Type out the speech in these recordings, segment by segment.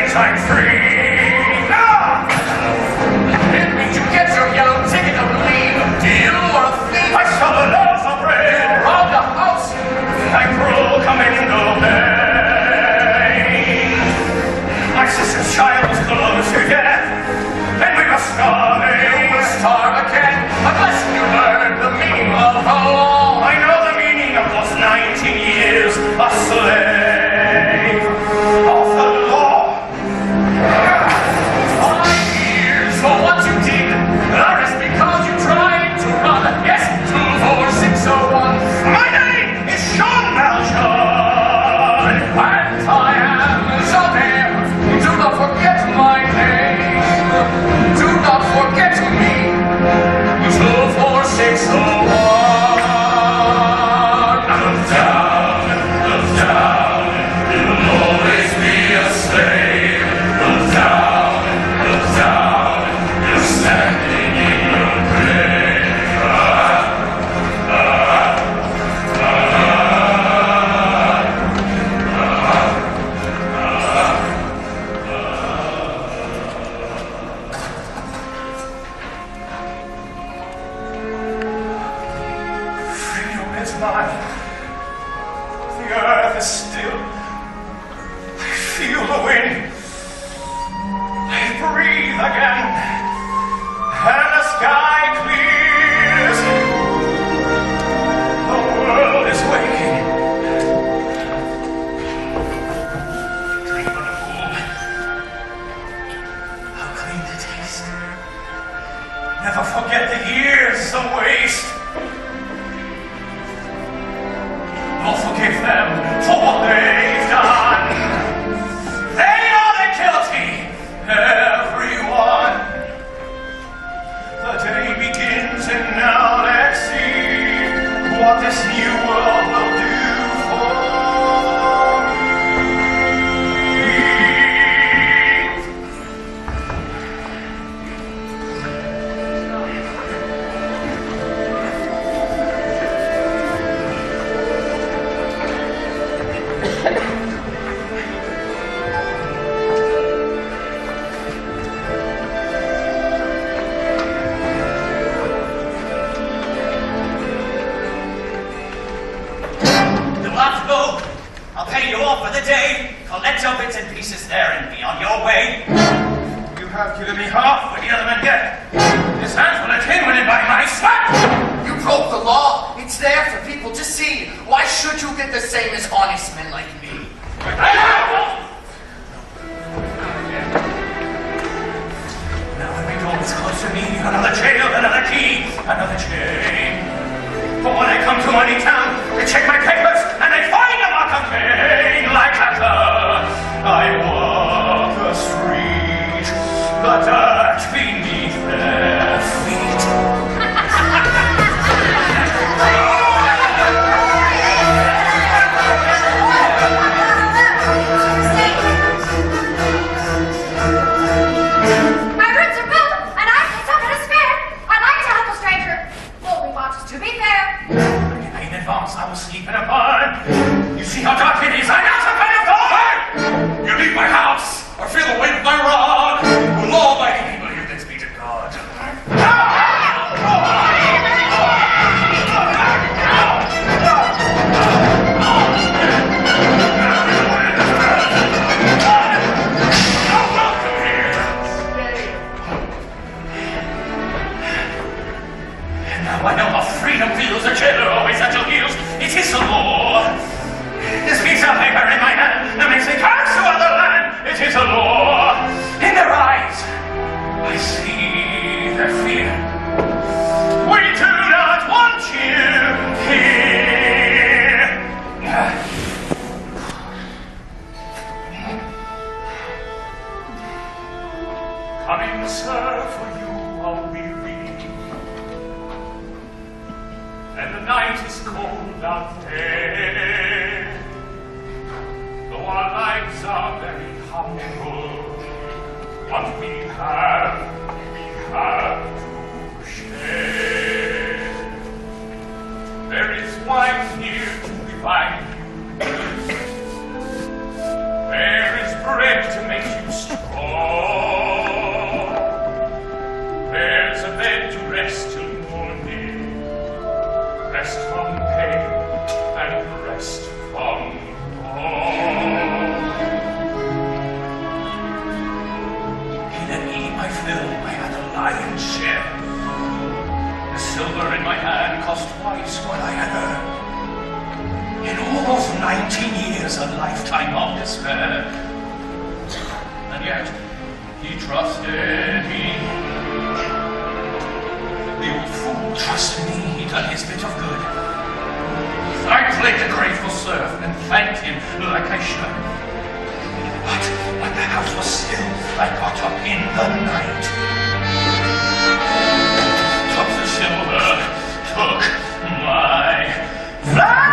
means I'm free. Ah! It means you get your yellow ticket of leave. You are a thief. I saw the loaves of bread. You robbed a house. I broke a window pane. My sister's child was close to death, and we were starving. You will starve again unless you learn the meaning of the law. I know the meaning of those 19 years a slave of the law. 5 years for what you did. Arrest because you tried to run. Yes, 24601. My name is Jean Valjean. And I am Javert. Do not forget my name. Do not forget me. 24601. Look down, you'll always be a slave. Look down, you're standing in your grave. Freedom is mine. The earth is still. I feel the wind. I breathe again. And the sky clears. The world is waking. Drink from the pool. How clean the taste. Never forget the years of waste. I'll forgive them for what they've done. They are the guilty, everyone. The day begins and now let's see what this new world will do for me. You want to go? I'll pay you off for the day. Collect your bits and pieces there and be on your way. You have given me half what the other men get. His hands will attend when by my sweat. You broke the law. It's there for people to see. Why should you get the same as honest men like me? Now every door is close to me. Another jail, another key, another chain. But when I come to money town, they check my papers and they find a mark of Cain. Like a cur, I walk the street, the dirt beneath their feet. My roots are built, and I need something to spare. I'd like to help a stranger. Only watches to be fair. In advance, I will sleep in a barn. You see how dark it is? I'm not some kind of guard! You leave my house, or feel the weight of my rod. For law-abiding people, you can speak to God. Now I know how freedom feels, a jailer always at your heels. It is the law. This piece of paper in my hand that makes me curse to other land. It is a law. In their eyes, I see their fear. We do not want you here. Coming, sir, for you I'll be reading. And the night is cold out there. Though our lives are very humble, what we have to share. There is wine here to revive you. There is bread to make you strong. my fill, I had a lion's share. The silver in my hand cost twice what I had earned. In almost 19 years, a lifetime of despair. And yet, he trusted me. The old fool trusted me, he'd done his bit of good. I played the grateful serf and thanked him like I should. But when the house was still, I got up in the night. Took the silver, took my flag.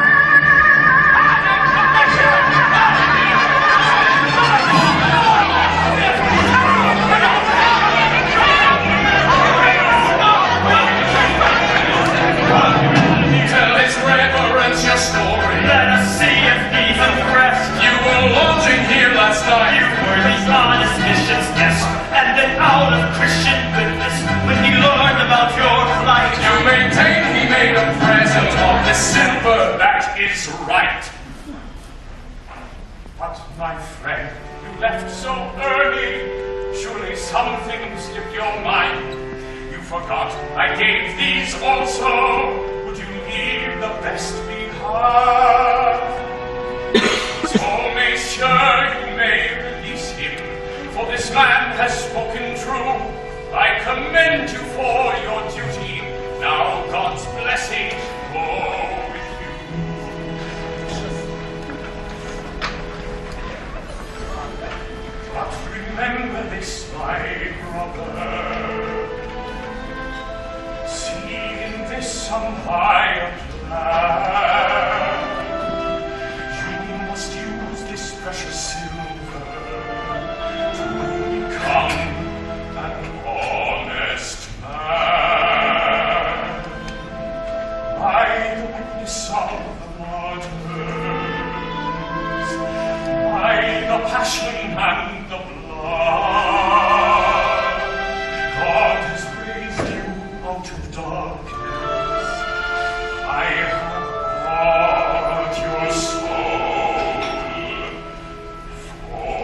Your story. Let us see if he's impressed. You were lodging here last night. You were his honest mission's guest, and then out of Christian goodness, when he learned about your plight, You maintain he made a present of the silver. That is right. But my friend, you left so early. Surely something slipped your mind. You forgot I gave these also. Would you leave the best behind? So, monsieur, you may release him, for this man has spoken true. I commend you for your duty. Now God's blessing go with you. But remember this, my brother. See in this some higher plan. You must use this precious silver to become an honest man. By the witness of the martyrs, by the passion and the blood, God has raised you out of darkness. I have brought your soul for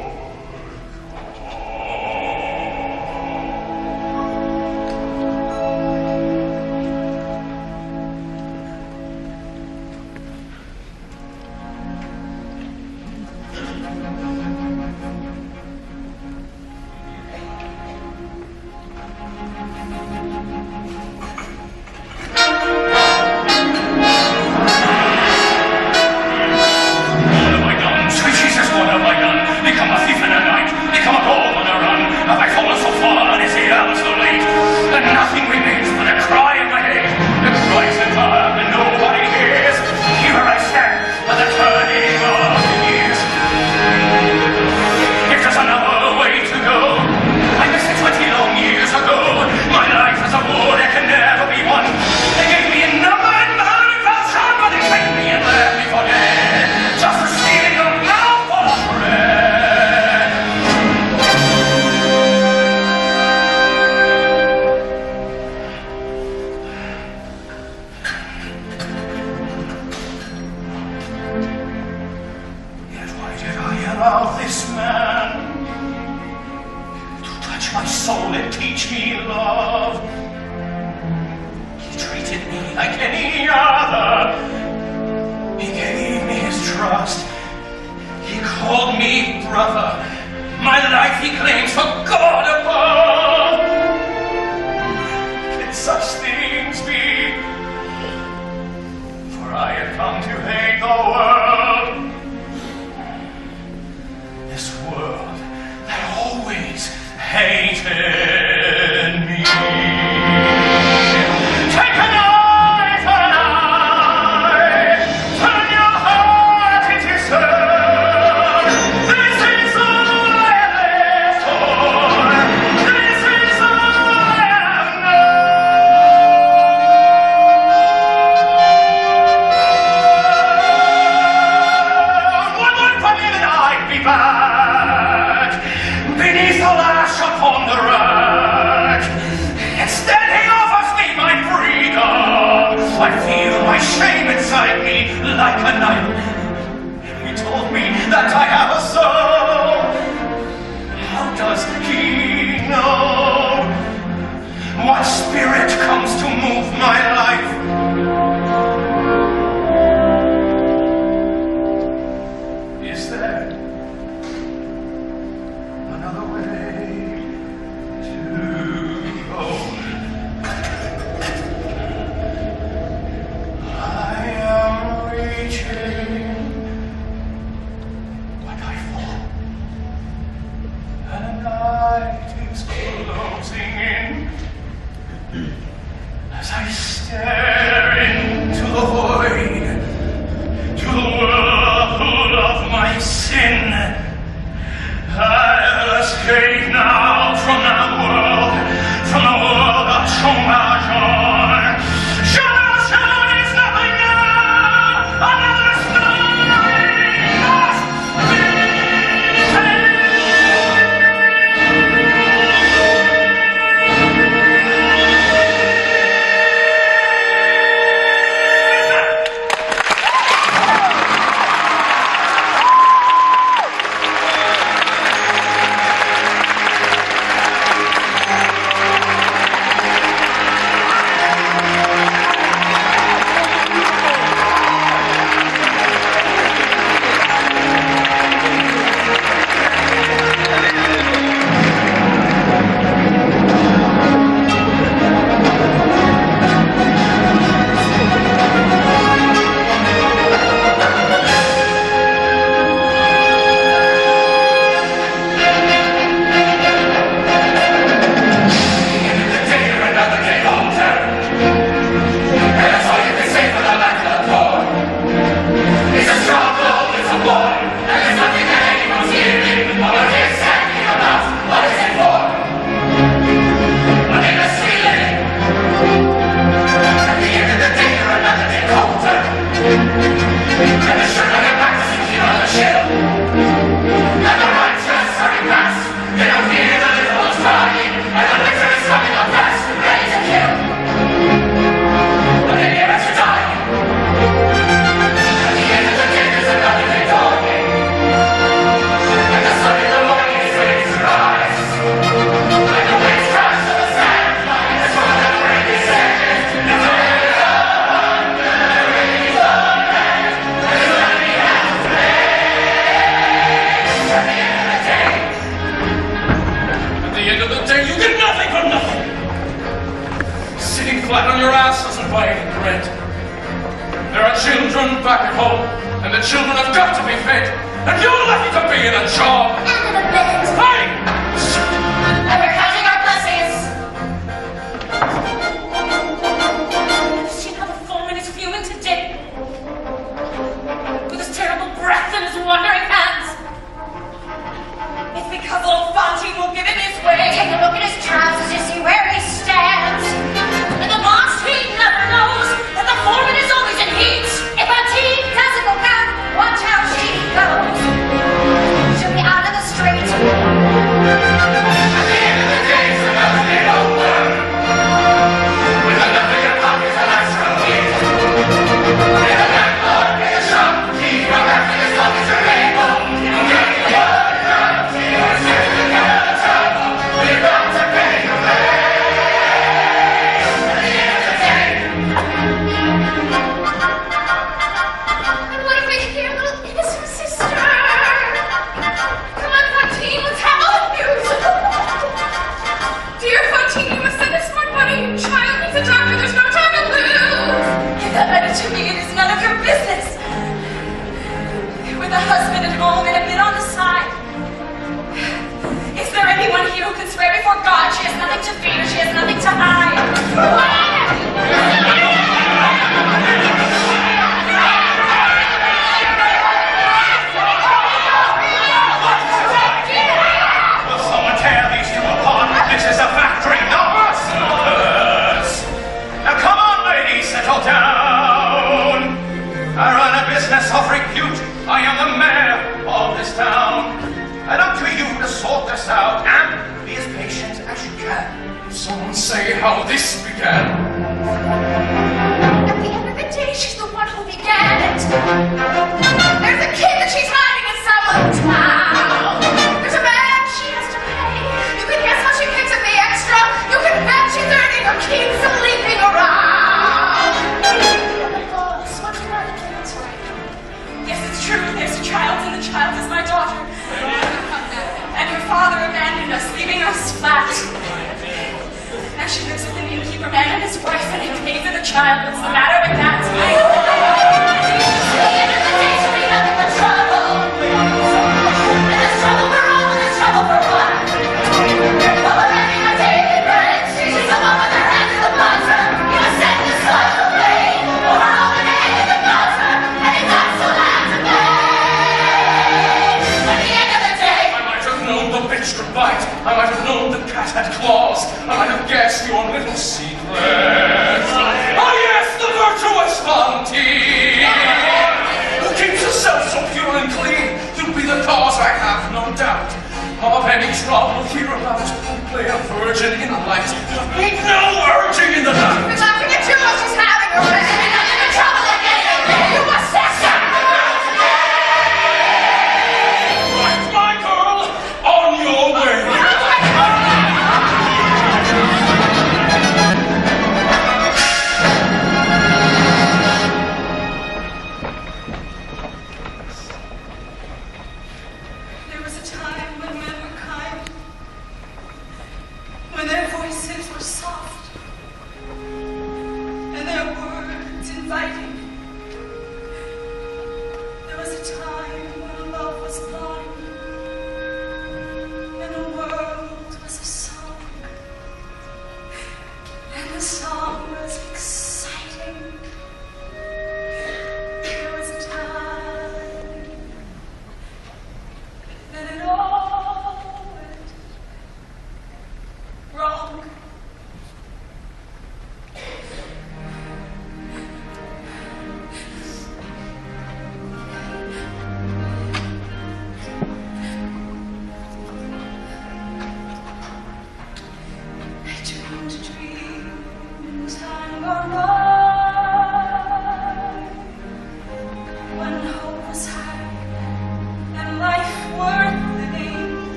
I feel my shame inside me like a knife. He told me that I have a soul. How does he know? spirit comes to move my life. Is there another way to go? I am reaching, but I fall, and the night is closing in as I stare into the void, to the whirlpool of my sin. I'll escape now from that world, from the world of Chongajon. Chongajon is nothing now, another story must be flat on your ass doesn't buy any bread. There are children back at home, and the children have got to be fed, and you're lucky to be in a job. And in a bed. Hey! And we're counting our blessings. See how the foreman is fuming to death? With his terrible breath and his wandering hands. It's because old Fonty will give him his way. Take a look at his trousers, you see where he stands. And the boss, he never knows that the foreman is always in heat. If a teen doesn't look out, watch how she goes. She'll be out in the street. At the end of the day, it's another day over. With enough in your pockets, an extra heat. Pay the landlord, pay the shopkeep, your everything as long as you're able. You'll get your guarantee, you're sitting in the table. We've got to pay your rent. At the end of the day. And what if we could get a little innocent sister? Come on, Fontaine, let's have all the news. Dear Fontaine, you must send us more money. Your child needs a doctor. There's no time to lose. Give that letter to me. It is none of your business. With a husband at home and a bit on the side. Is there anyone here who can swear before God she has nothing to fear, she has nothing to hide? Will someone tear these two apart? This is a factory, not a circus. Now come on, ladies, settle down. I run a business of repute. I am the mayor of this town. And up to you to sort this out and be as patient as you can. Someone say how this began. At the end of the day, she's the one who began it. There's a kid that she's hiding in some town. There's a man she has to pay. You can guess how she picks up the extra. You can bet she's earning her keep. leaving us flat. Now she lives with the innkeeper man and his wife, and I paid for the child. What's the matter with that? At the end of the day, she'll be nothing but trouble. And this trouble for all, and this trouble for one. But we're having our daily bread. She's the one with her hands in the butter. You must send the soil away. For her own egg in the butter. And it's not so loud to pay. At the end of the day, I might have known the bitch could bite. I might have known the cat had claws. I might have guessed your little secret. Oh yes, the virtuous Fantine, who keeps herself so pure and clean. You'll be the cause, I have no doubt, of any trouble hereabout. Play a virgin in the light, need no urging in the night. we're laughing at you while she's having her way. She'll be nothing but trouble again. You must set her down today. Right, my girl, on your way. There was a time when men were kind, when their voices were soft,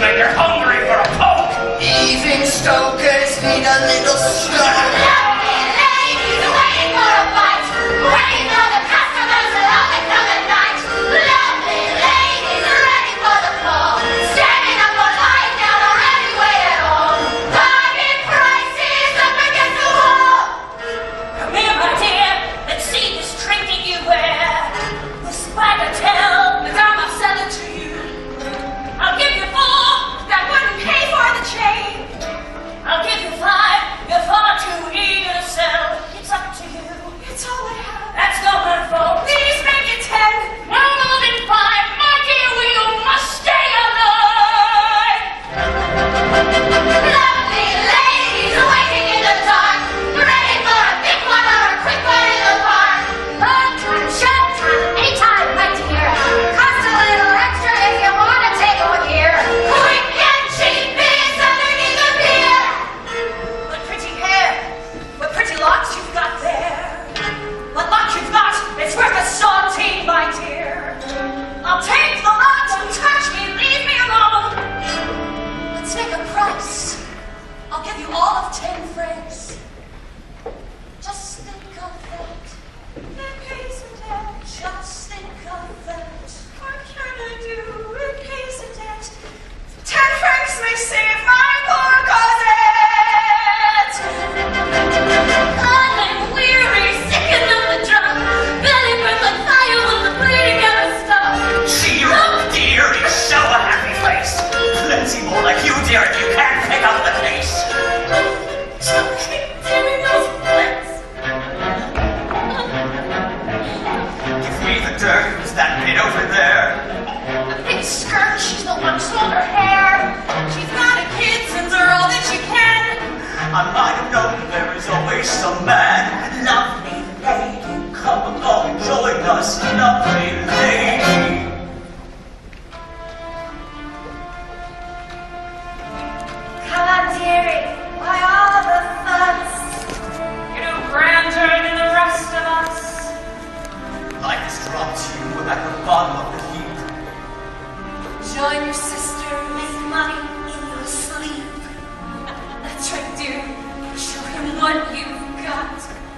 like you're hungry for a poke. Even stokers need a little snow. Lovely ladies waiting for a bite, waiting for the customers loving from the night. Lovely ladies ready for the call, standing up or lying down or any way at all. Bargain prices up against the wall. Come here, my dear, let's see this trinket you wear. This bagatelle, Madame, I'll sell it to you. I'll give you 4, that wouldn't pay for the chain. I'll give you 5, you're far too eager to sell. It's up to you. It's all I have. That's not my fault. Please make it 10. No more than 5, my dear, we must stay alive. Lovely ladies waiting in the dark, ready for a big one or a quick one in the park. Long time, short time, anytime, my dear. Cost a little extra if you want to take one here. Quick and cheap is underneath the pier. What pretty hair, what pretty locks you've got there. What luck you've got, it's worth a centime, my dear. I'll take the lot, don't touch me, leave me alone. Let's make a price. I'll give you all of 10 francs. Just think of that. It pays the debt. Just think of that. What can I do? It pays the debt. 10 francs may save my poor Cosette. I'm weary, sickened of the drum. Belly burns like fire when the bleeding never stops. See, look, dear, you show a happy face. Plenty more like you, dear, if you can't pick up the pace. Give me those flicks. Give me the dirt. Who's that kid over there? A big skirt, she's the one who sold her hair. She's not a kid, sends her all that she can. I might have known there is always some man. Lovely lady, come along, join us, lovely lady. Come on, dearie, why all the fuss? You're no grander than the rest of us. Life has dropped you at the bottom of the heap. Join your sister, make money in your sleep. That's right, dear. Show him what you've got.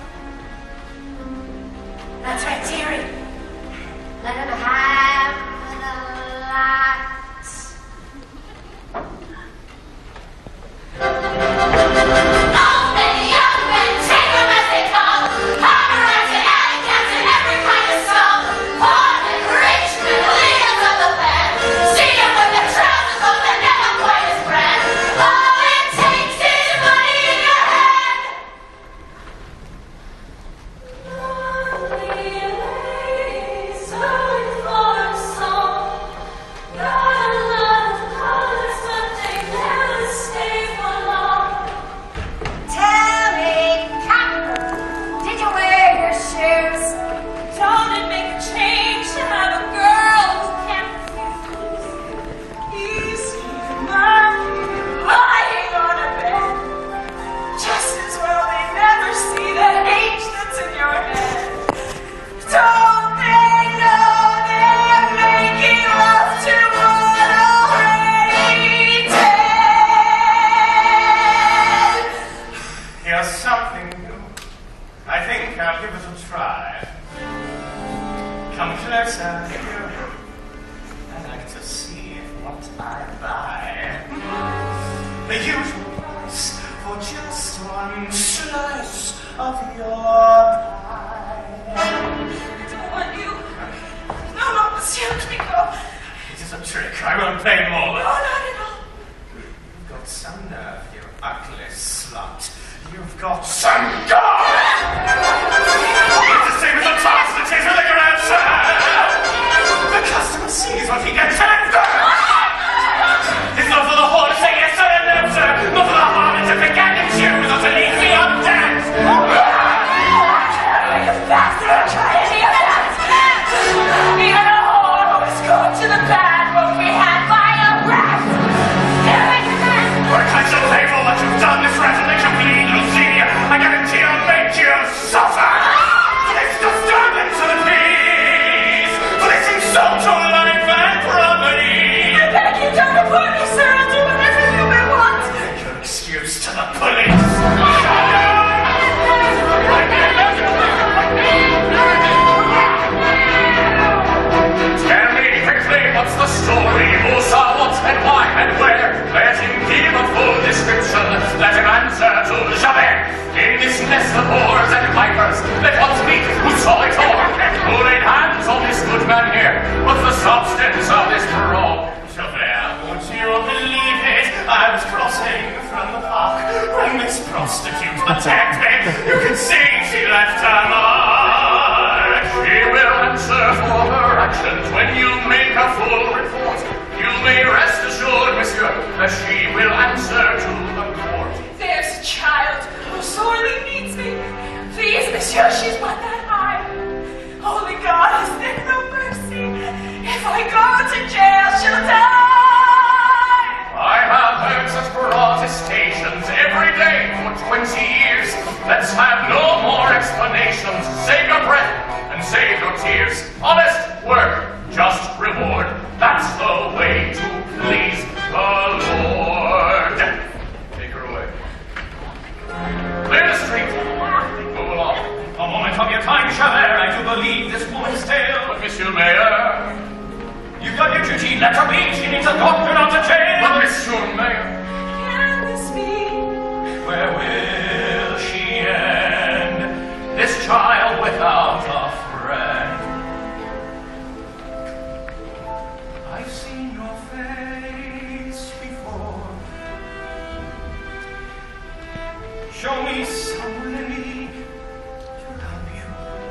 That's right, dearie. Let him have the lot. Old men, young men, take them as they come. Paparazzi and alley cats and every kind of scum. Poor men, rich men, leaders of the band. See them with their trousers on, they're never quite as grand. All it takes is money in your hand. Lovely ladies, going for a song. Got a lot of colors, but they never stay for long. Tell me, Cotton, did you wear your shoes? Don't it make a change to have a girl who can't refuse? Easy money, lying on a bed. Just as well they never see the H that's in your head. Don't they know they're making love to one already dead? Here's something new. I think I'll give it a try. Come closer, dear. I'd like to see what I buy. The usual price for just one slice of your pie. I don't want you. No, Monsieur Clicquot. It is a trick. I won't pay more. No, not at all. You've got some nerve, you ugly slut. You've got some gall! It's the same as a toss that takes a liquor outside! The customer sees what he gets after! It's not for the whore to say yes sir and no sir, not for the harlot to pick out and choose or to leave me on dance! You bastard! Try any of that! Even a whore who is good to the bad won't be had by a rat! What kind of pay for what you've done, this rat, and they can bleed, you'll see! I guarantee I'll make you suffer! It's disturbance of the peace! For this insult to life and property! description, let him answer to Javert. In this nest of boars and vipers, let one speak who saw it all. Who laid hands on this good man here? What's the substance of this parole? Javert, won't you believe it? I was crossing from the park when this prostitute attacked me. You can see she left her mark. She will answer for her actions when you make a full report. You may rest assured, monsieur, that she will answer to the court. There's a child who sorely needs me. Please, monsieur, she's one that high. Holy God, is there no mercy? If I go to jail, she'll die. I have heard such protestations every day for 20 years. Let's have no more explanations. Save your breath and save your tears. Honest work, just reward. That's the way to please the Lord. Take her away. Clear the street. Move along. A moment of your time, Javert. I do believe this woman's tale. But, Monsieur Mayor. You've done your duty. Let her be. She needs a doctor, not a jail. But, Monsieur Mayor. Can this be? Where will she end? This child without a friend. I've seen your face before. Show me some way to help you.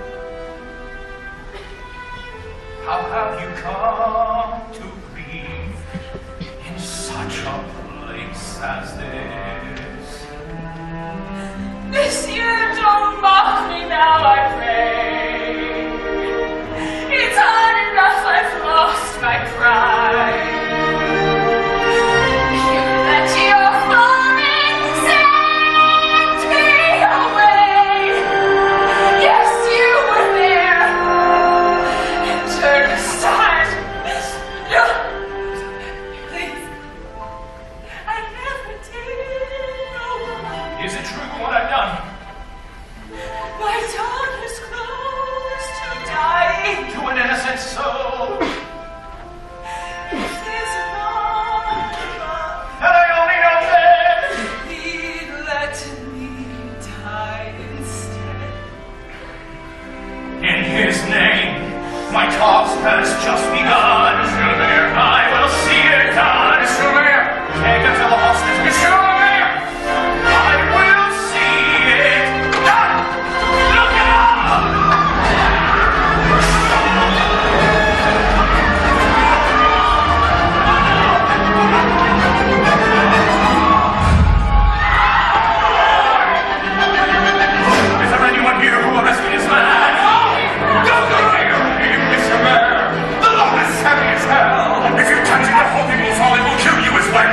How have you come to grieve in such a place as this? Monsieur, don't mock me now, I pray. It's hard enough I've lost my pride. You let your foreign send me away. Yes, you were there. And turn aside. No, please. I never did go. Is it true what I've done? My daughter's close to dying. To an innocent soul? If there's an armor, And I only know that he'd let me die instead. in his name, my task has just begun. Monsieur Mayor. I will see it done. Monsieur Mayor. Take her to the hospital. Monsieur Mayor. I will see it done. Look out! Is there anyone here who will rescue this man? Don't go near him, Mr. Mayor. The law is heavy as hell. If you touch it, the whole thing will fall. It will kill you as well.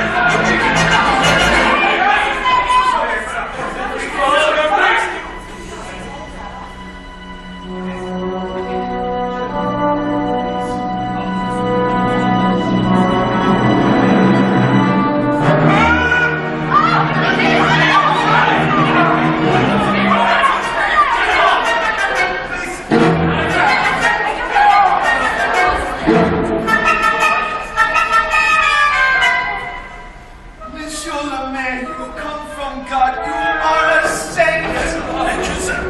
Monsieur le Maire, you come from God. You are a saint. Thank you, sir.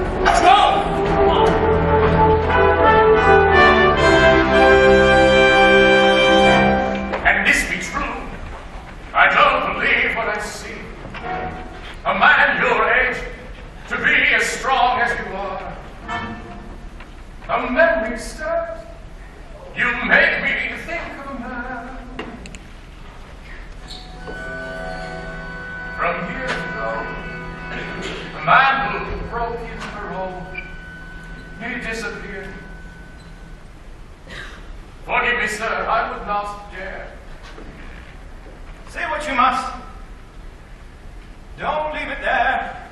And this be true, I don't believe what I see. A man your age, to be as strong as you are. A memory stirs. You make me think of a man. From years ago, a man who broke his parole, he disappeared. Forgive me, sir, I would not dare. Say what you must. Don't leave it there.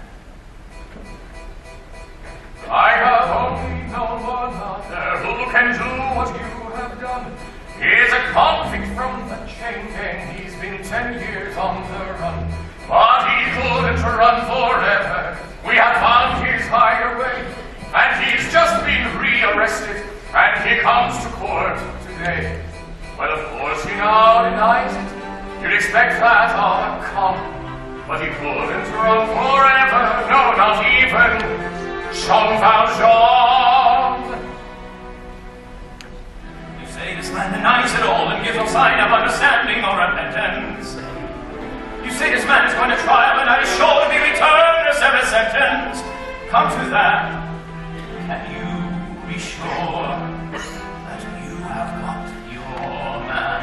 I have only known one other who can do what you have done. He is a convict from the chain gang. He's been 10 years on the run. But he couldn't run forever. We have found his hideaway. And he's just been rearrested. And he comes to court today. Well, of course, he now denies it. You'd expect that on a common. but he couldn't run forever, no, not even Jean Valjean. You say this man denies it all and gives no sign of understanding or repentance. You say this man is going to trial and I sure to be returned as every sentence. Come to that, can you be sure that you have got your man?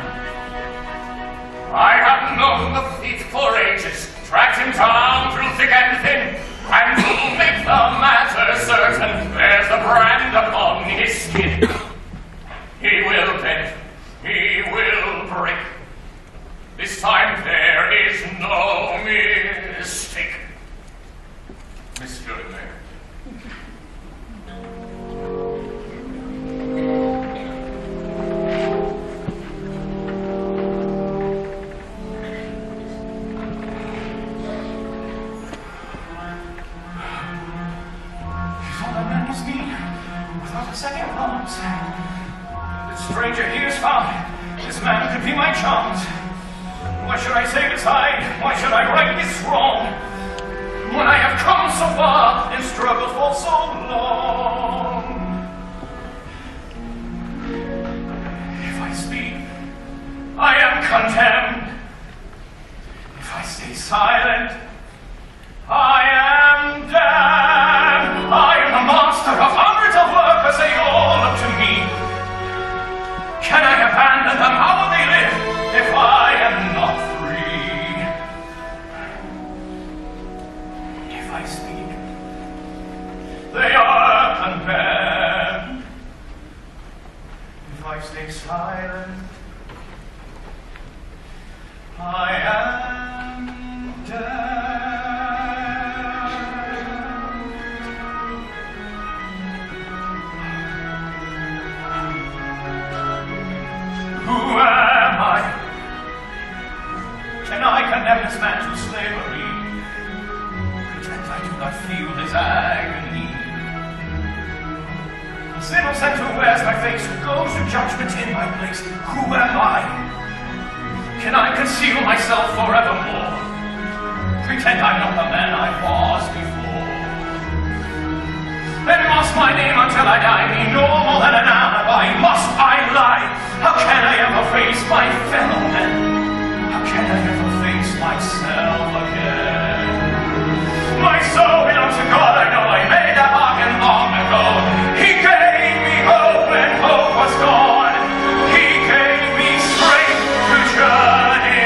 I have known the thief for ages, tracked him down through thick and thin, and to make the matter certain, there's the brand upon his skin. He will bend, he will break. This time there is no mistake. Monsieur le Maire. He's all that man must need, without a second thought. The stranger here is found. This man could be my chance. Why should I say beside? Why should I right this wrong? When I have come so far and struggled for so long. If I speak, I am condemned. If I stay silent, I am damned. I am the monster of hundreds of workers, they all look to me. Can I abandon them? How will they live if I am not free? If I speak, they are condemned. If I stay silent, I am damned. Who am I? Can I condemn this man to slavery? Pretend I do not feel his agony. Sin will send who wears my face, who goes to judgment in my place. Who am I? Can I conceal myself forevermore? Pretend I'm not the man I was before. Then must my name until I die be no more than an alibi? Must I lie? How can I ever face my fellow men? How can I ever face myself again? My soul belongs to God, I know I made that bargain long ago. He gave me hope when hope was gone. He gave me strength to journey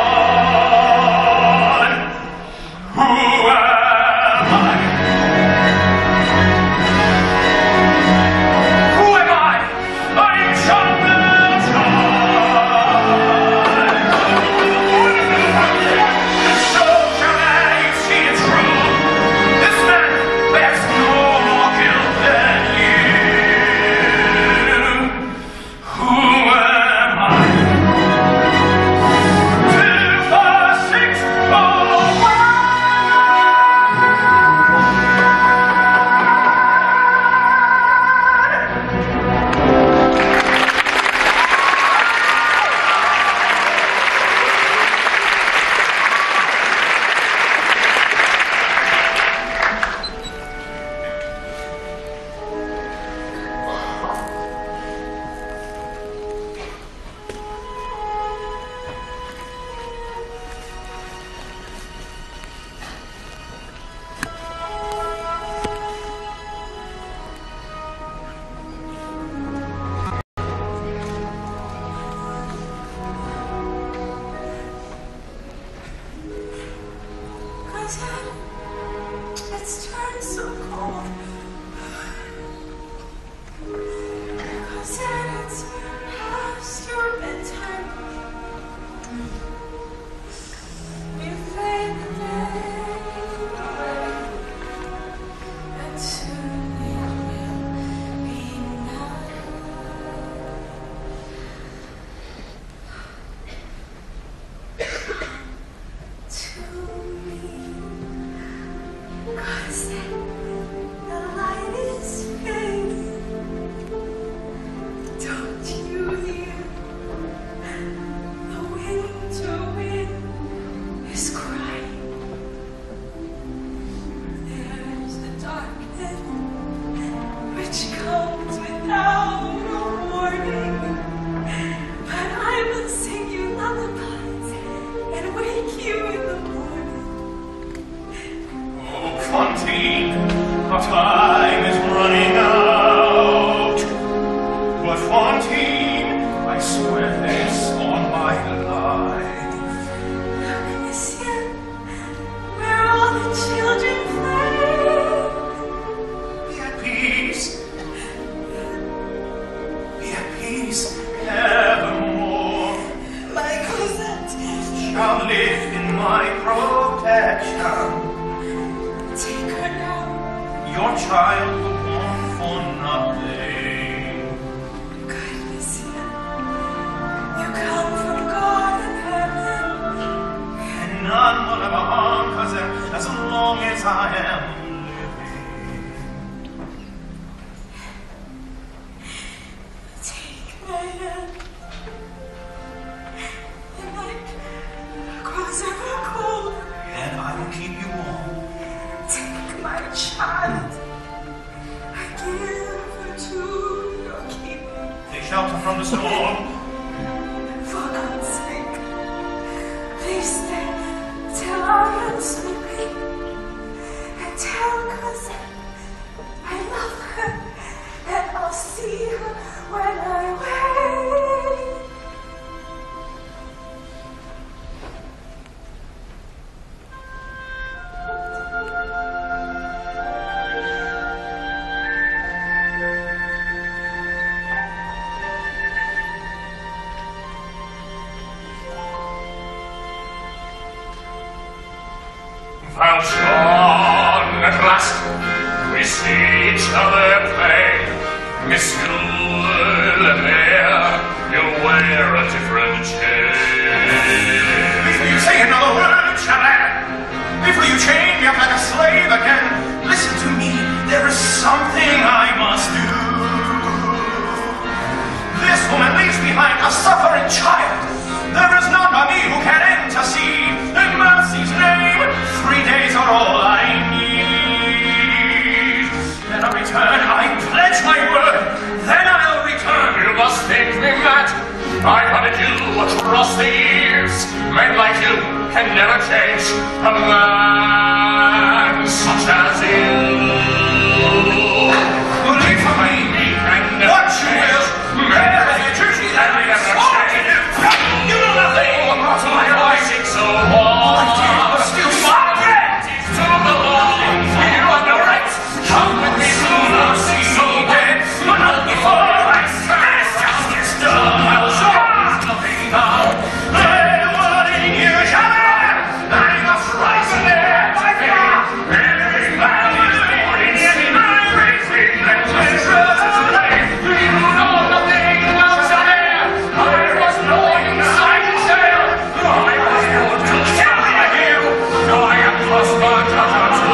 on. Who am I? Who am I? I'm Jean Valjean. So shall I see it true? This man bears no more guilt than you. Who am I? To the sixth It's turned so cold. Cousin, it's past your bedtime. You fade the day away, and soon it will be night. To me. Cousin, the light is fading. Don't you Our time is running out. But Fantine, I swear this on my life. Monsieur, where all the children play? Be at peace. Be at peace evermore. My Cosette, Shall live in my protection. take her now. Your child will want for nothing. Good Monsieur, you come from God in heaven. And none will ever harm Cosette as long as I am living. Take my hand. And night grows ever colder. And I will keep you warm. Take my child. I give her to your keeping. Take shelter from the storm. For God's sake, please stay till I am sleeping. And tell Cosette I love her, and I'll see her when I wake. Valjean, at last, we see each other play. Monsieur le Maire, you wear a different chain. Before you say another word, Chabert, before you chain me up like a slave again, listen to me, there is something I must do. This woman leaves behind a suffering child. There is none but me who can intercede. In mercy's name, 3 days are all I need. Then I'll return, I pledge my word, then I'll return. You must think me mad. I've hunted you across the years. Men like you can never change a man such as you. Leave for me, what you will. There is a duty that I am sworn to do. You know nothing. My voice is so warm. Still my To the law, you have no right. Come with me to the sea. so dead, but not before I smash justice done. I'll show nothing now. I'm warning you, Chabert. I'm a frightened man by far. Every man is born in everything that pleasure to play. You know nothing about Javert. I was born inside the jail. I was born to kill you. I am prospered to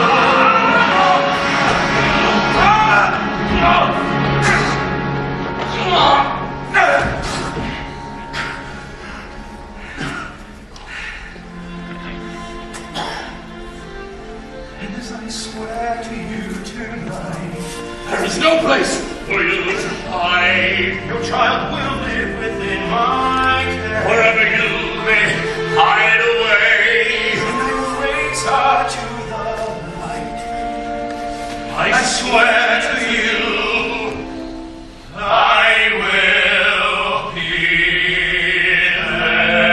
And as I swear to you tonight, There is no place for you to hide. your child will live within my care. Wherever you may hide away, And I will raise her to the light. I swear to you, I will be there.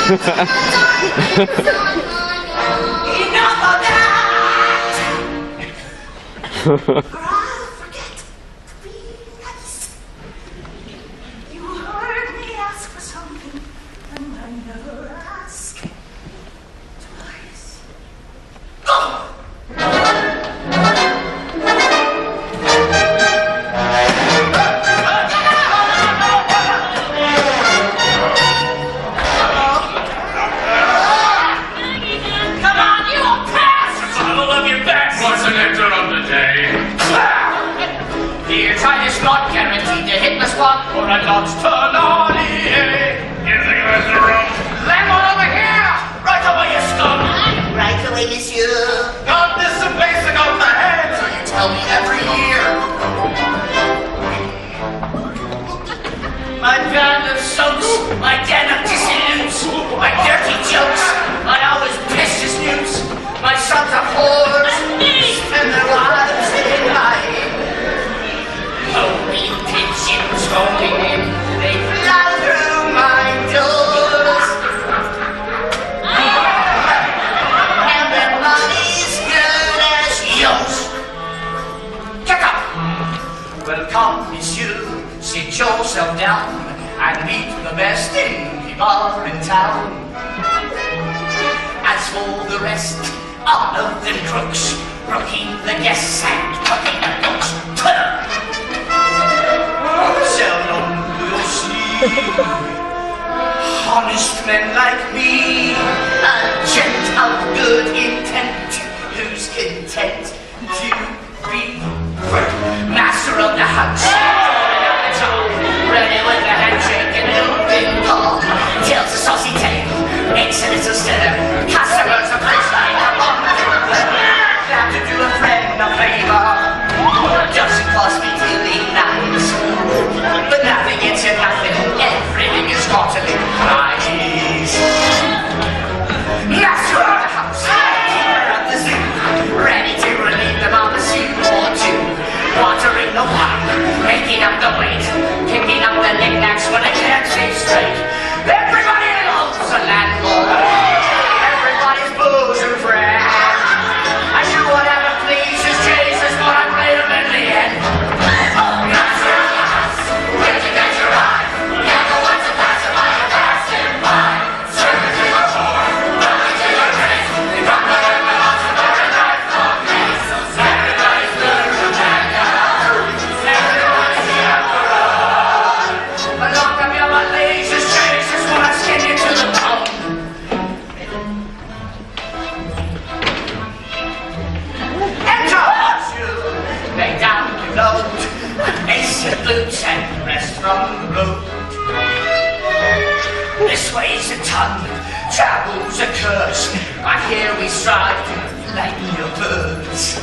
Enough of that! Or I'll forget to be nice. You heard me ask for something, and I never ask twice. Go! Come on, you pest! I'll love you back. What's the nectar of the day? Here, try this not guaranteed to hit the spot or a dog's turn on it. You think that's the room? Lemon over here! Right away, you scum! Right away, monsieur. Not this a basic of the head! So you tell me every year. My band of soaps, my den of dissolutes, my dirty jokes, my always precious news, my sons are whores, and their lives in lying. Holy pigeons rolling in, they fly through my doors. And their money's good as yours. Get up! Welcome, monsieur. Sit yourself down and meet the best in bar in town. As for the rest, all of them crooks, rooking the guests and cooking the books. Seldom will see honest men like me, a gent of good intent, who's content to be master of the house. Ready with the handshake and open palm, tells a saucy tale, makes a little stir, customers a punchline upon the glad to do a friend a favor, doesn't cost me really nice, but nothing gets you nothing, everything is quarterly prize. Master of the house, keeper of the zoo, ready to relieve them of a sou or two, watering the wine, making up the weight, picking up the knickknacks when I can't see straight. Everybody loves a landlord. Everybody's bosom friend. I do whatever pleases Jesus, but I play him in the end. Master of the house, where'd you get your eye? Never want to pass it by, you pass him by. Serving to your poor, welcome to your grace. You got the lots of very life from me. Everybody's good from everybody's here for us. But lock up your Malaysia's Jesus when I skin you to the bone. Enter, monsieur. Lay down your load. Ace your boots and rest from the road. This way's a ton, travel's a curse. But here we strive to lighten your birds.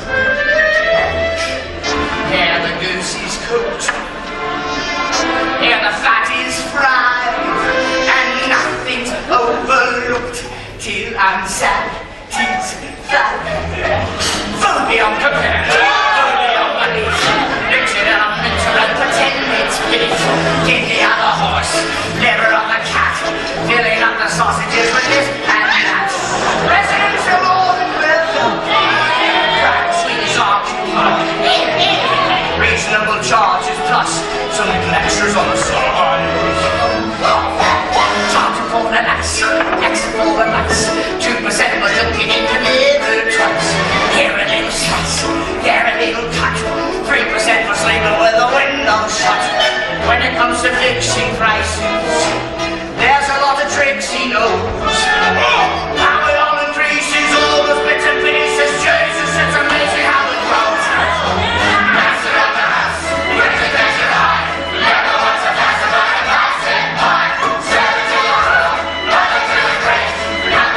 Here the goose is cooked, here the fat is fried, and nothing's overlooked till I'm satisfied. Food beyond compare, food beyond belief. Mix it up, mix it up, pretend it's beef. Give the other horse, liver of the cat, filling up the sausages with this and that. Residents are more than welcome. Fried Swedish occupied. Reasonable charges plus some lectures on the side. Charge for the lass, exit for the lass. 2% was looking into liver trucks. Here a little slice, there a little cut. 3% for sleeping with the window shut. When it comes to fixing prices, there's a lot of tricks he knows. How it all increases, all those bits and pieces. Jesus, it's amazing how it grows. Master of the house, where's the treasure hide? Never wants to pass it by, pass it by. Serve it to the poor, welcome to the grace. Not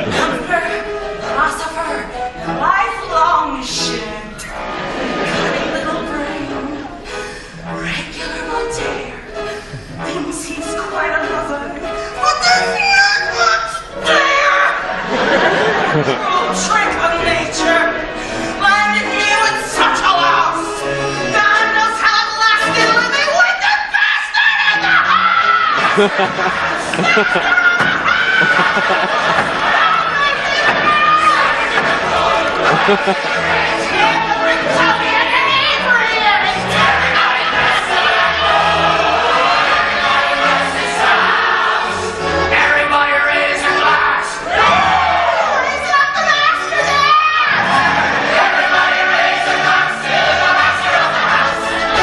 Comfort, philosopher, and lifelong shit. Cunning little brain, regular Voltaire, thinks he's quite a lover, but then he ain't much there. Cruel trick of nature, landed me with such a loss. God knows how it lasted living with the bastard in the house. Everybody raise your glass! Is that the master there? Everybody raise your glass to the master of the house!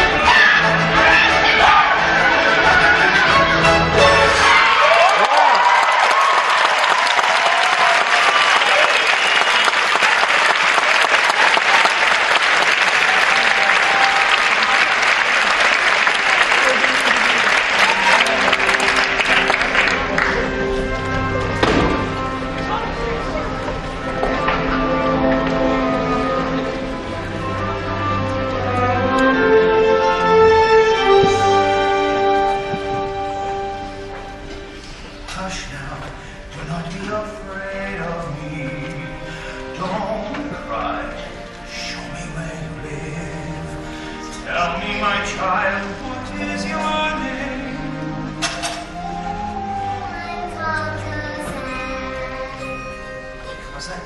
Hush now, do not be afraid of me. Don't cry, show me where you live. Tell me, my child, what is your name? Cosette.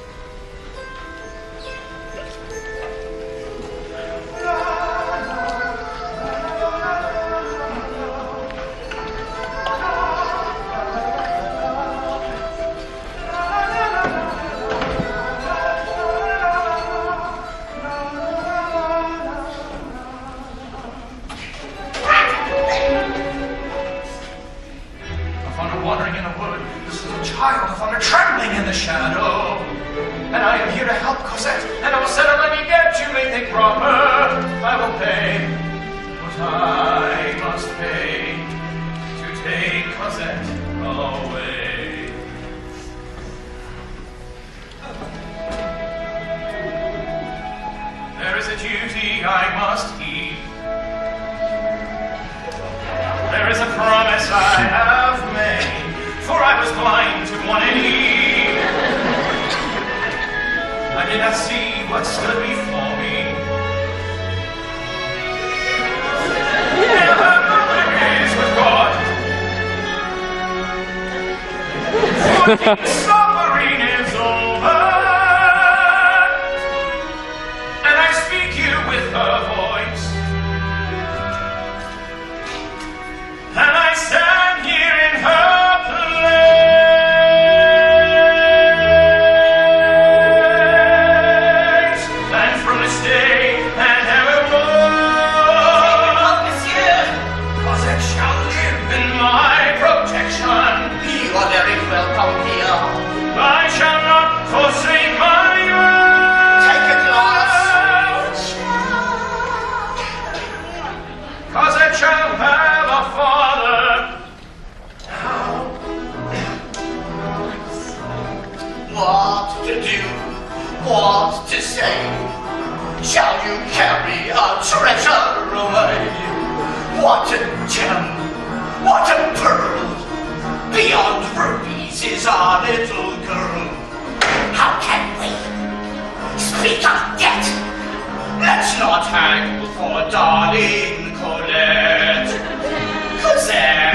Wandering in a wood, this little child I found her trembling in the shadow. And I am here to help Cosette, and I will settle any debt you may think proper. I will pay what I must pay to take Cosette away. There is a duty I must keep. There is a promise I have made, for I was blind to one in need. I did not see what stood before me. Never my ways with God. For the suffering is over, and I speak you with her voice. And I stand here in her place. And from this day and evermore, Monsieur, Cosette shall live in my protection. You are very welcome here. I shall not forsake my word. Take a glass. Cosette shall have a father. What to do? What to say? Shall you carry our treasure away? What a gem! What a pearl! Beyond rubies is our little girl. How can we speak of debt? Let's not haggle for darling Colette. Cosette.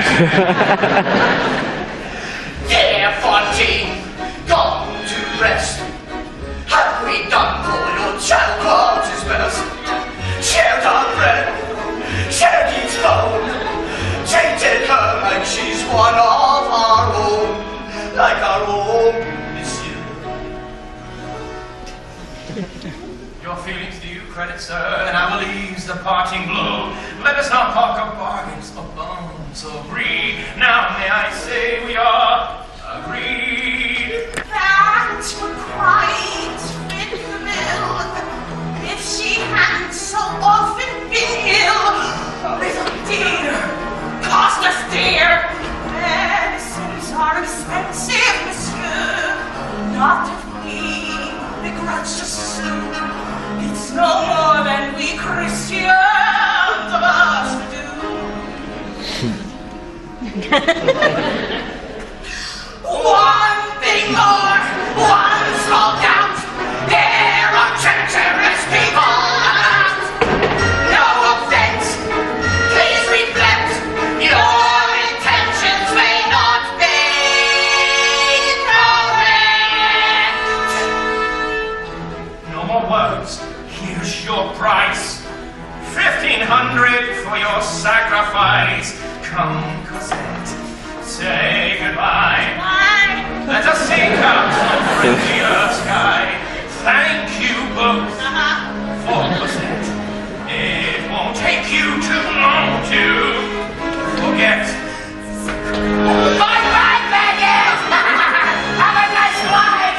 Dear Fontaine, gone to rest. Have we done all your child quarters best? Shared our bread, shared each bone, treated her like she's one of our own, like our own, monsieur. Your feelings do you credit, sir, and I will ease the parting blow. Let us not talk of bargains, of bones, of greed. Now may I say we are agreed. that would quite fit the bill if she hadn't so often been ill. Little dear, cost us dear. Medicines are expensive, monsieur. not if we begrudge to slew. It's no more than we Christians of us do. One thing more, one small doubt. There are treacherous people around. No offense, please reflect. Your intentions may not be correct. No more words. Here's your price. 1,500 for your sacrifice. Come, Cosette, say goodbye. Bye. Let us seek out some friendlier sky. Thank you both for Cosette. It won't take you too long to forget. Bye-bye, Baggins! Have a nice life!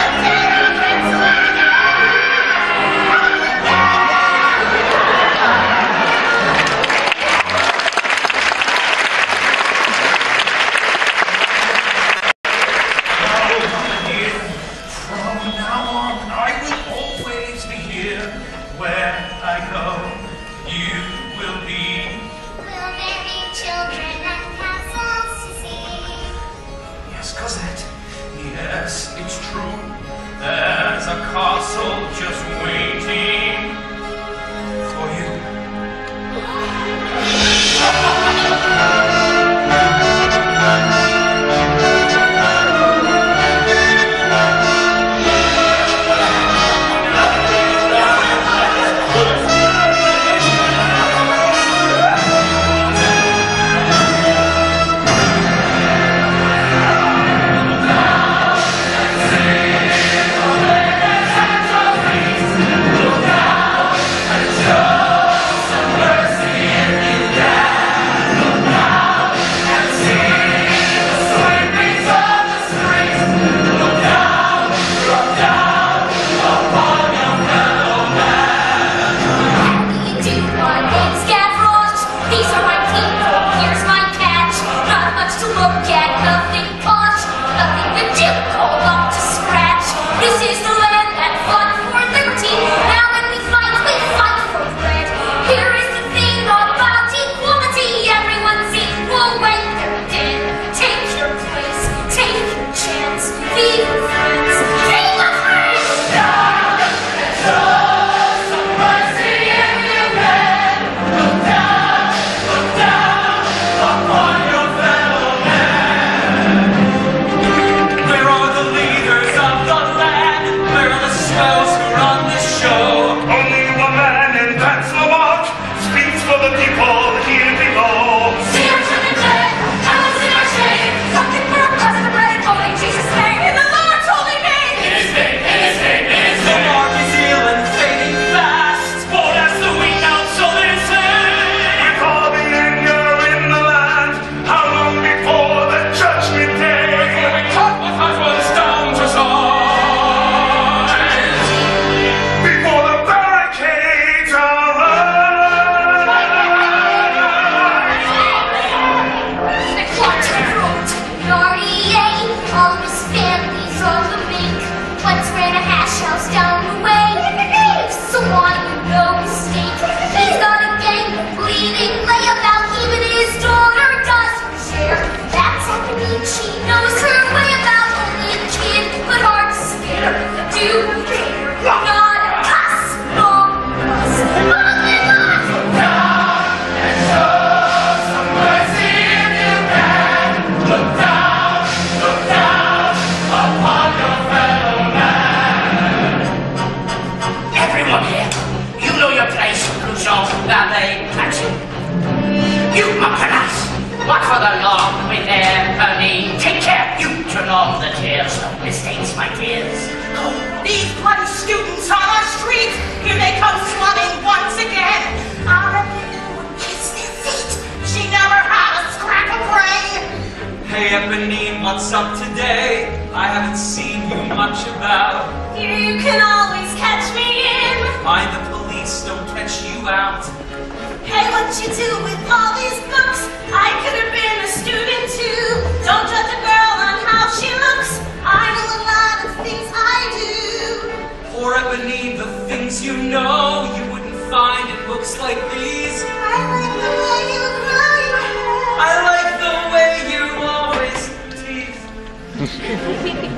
From now on, I will always be here. Where I go, you will be. We'll marry children and castles to see. Yes, Cosette. Yes, it's true. There's a castle just waiting for you. These bloody students on our street, here they come slumming once again. I would kiss their feet. She never had a scrap of brain. Hey, Eponine, what's up today? I haven't seen you much about. Here you can always catch me in. Mind the police don't catch you out. Hey, what you do with all these books? I could have been a student too. Don't judge a girl on how she looks. I know a lot of things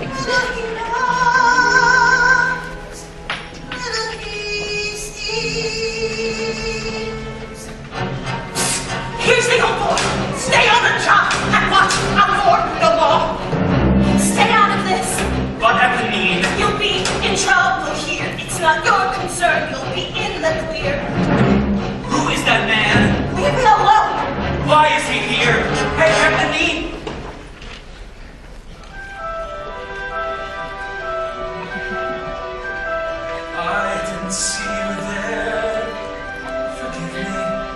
Here's the old boy. Stay on the job and watch out for no more. Stay out of this. What happened? You'll be in trouble here. It's not your concern. You'll be in the clear. Who is that man? Leave me alone. Why is he here? Hey, Anthony! I didn't see you there. Forgive me.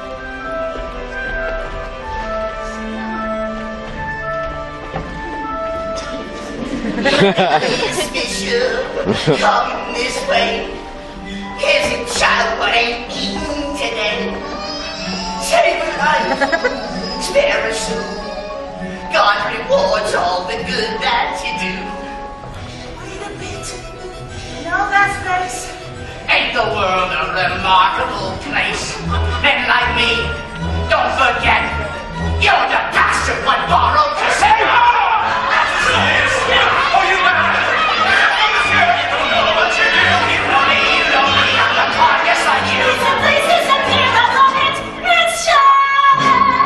This bishop, come this way. Here's a child what ain't eaten today. Save a life, spare a soul. God rewards all the good that you do. Wait a bit. Now that's nice. Ain't the world a remarkable place? Men like me, don't forget, you're the bastard what borrowed to say Oh, you mad? You don't know what you do. You don't need on the part just like you. Please disappear. That's on it. It's shut.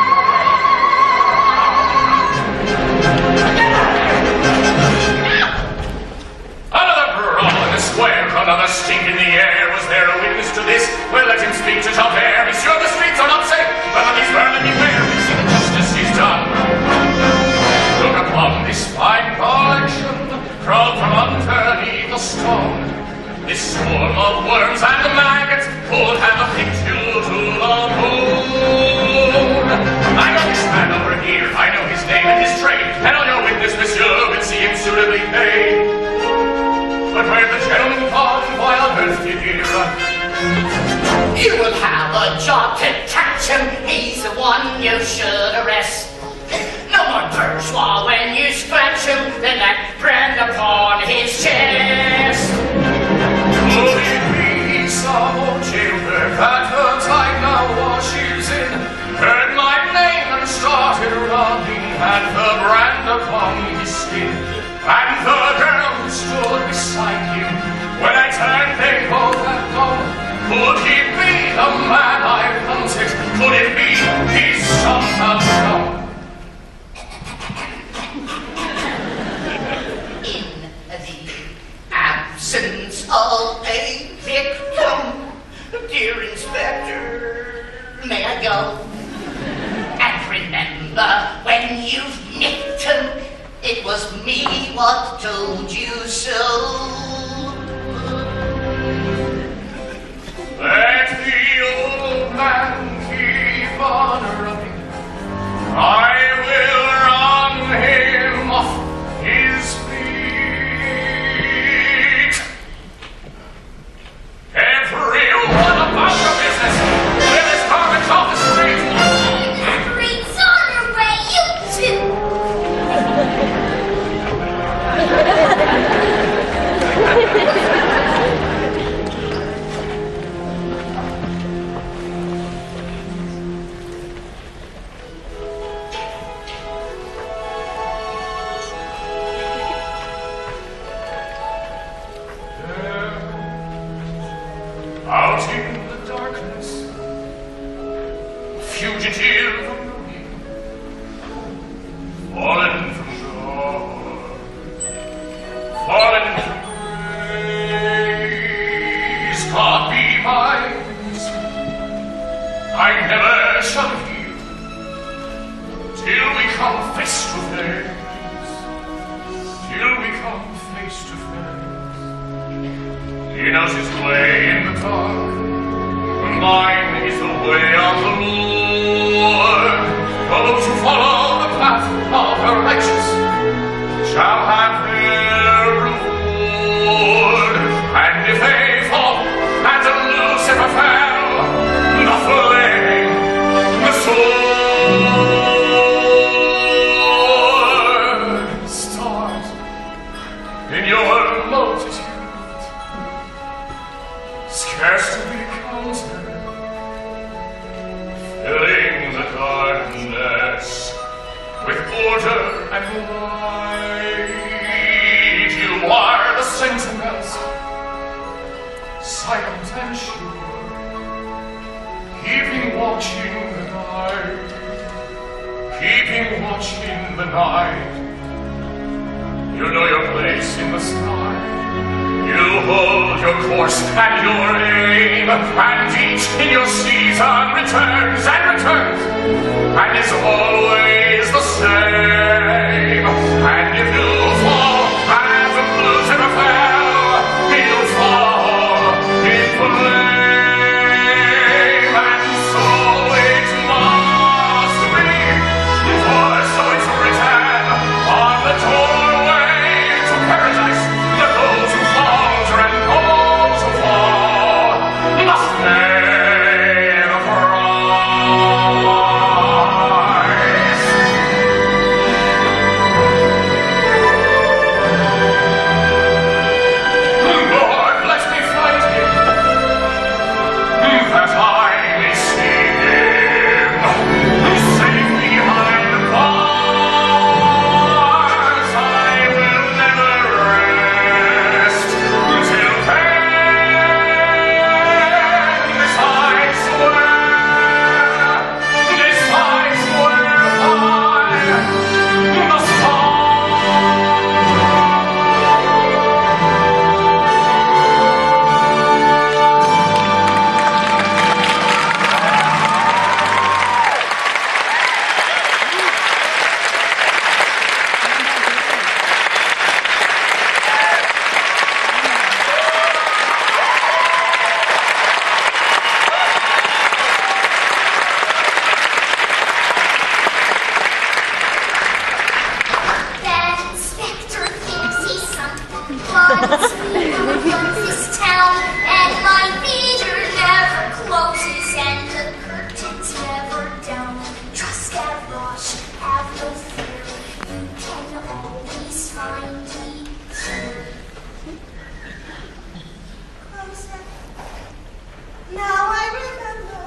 Another brawl in the square, another stink in the air. Was there a witness to this? Well, let him speak to Javert. Be sure the streets are not safe. None of these vermin beware. See the justice is done. Look upon this fine collection, crawled from underneath the stone. This swarm of worms and maggots could have picked you to the bone. I know this man over here. I know his name and his trade, and on your witness, monsieur, will see him suitably paid. But where the gentleman gone, why on earth did he run? You will have a job to catch him. He's the one you should arrest. No more bourgeois when you scratch him than that brand upon his chest. Would it be some old jailbird that the tiger washes in? Heard my name and started running, and the brand upon his skin. And the girl who stood beside him, when I turned they both had gone. Could he be the man I wanted? Could it be his son unknown? In the absence of a victim, dear Inspector, may I go? And remember, when you've nicked him, it was me what told you so. Let the old man keep on running. I will run him off his feet. Everyone about your business. Clear this garbage off the street. Freaks on your way, you Out in the darkness, fugitive, fallen from God, fallen from grace. God be my witness, I never shall hear till we come face to face, till we come face to face. He knows his way in the dark, mine is the way of the Lord. Those who follow the path of the righteous shall have their reward. And if they fall, as Lucifer fell, the flame, the sword, stars in your multitude, scarce to be counted, filling the darkness with order and light. and sure, keeping watch in the night, keeping watch in the night. You know your place in the sky, you hold your course and your aim, and each in your season returns and returns, and is always the same. And if you fall as a Lucifer fell, he'll fall in flame, and so it must be, for so it's written on the doorway to paradise, that those who falter and those who fall must pay the price. Lord, let me find him, that I may see him, safe behind the bars. I will never rest till then. This I swear by the song. That inspector thinks he's something, but it's me who runs this town, and my theater never closes, and the curtain's never down. Trust Gavroche, have no fear, you can always find me here. Now I remember.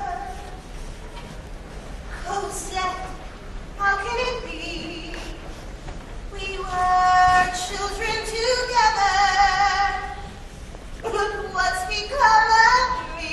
Cosette, how can it be? We were children together. But what's become of me?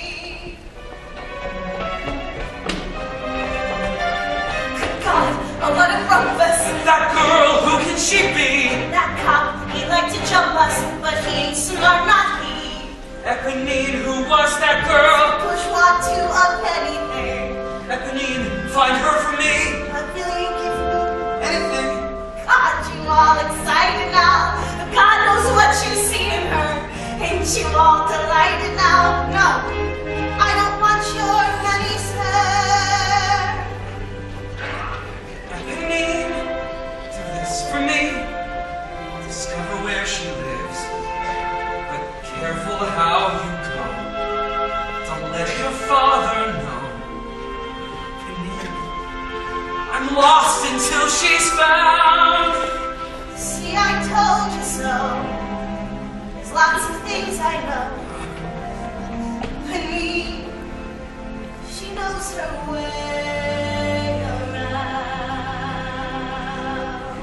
God, oh, what a rumpus. That girl, who can she be? That cop, he liked to jump us, but he ain't smart, not he. Eponine, who was that girl? Bourgeois to a penny thing. Eponine, find her for me. What will you give me? Anything. God, you all excited now. God knows what you see in her. Ain't you all delighted now? No, I don't want your money, sir. Eponine, do this for me. Discover where she lives. But careful how you come. Don't let your father know. Eponine, I'm lost until she's found. See, I told you so. There's lots of things I know. Honey, she knows her way around.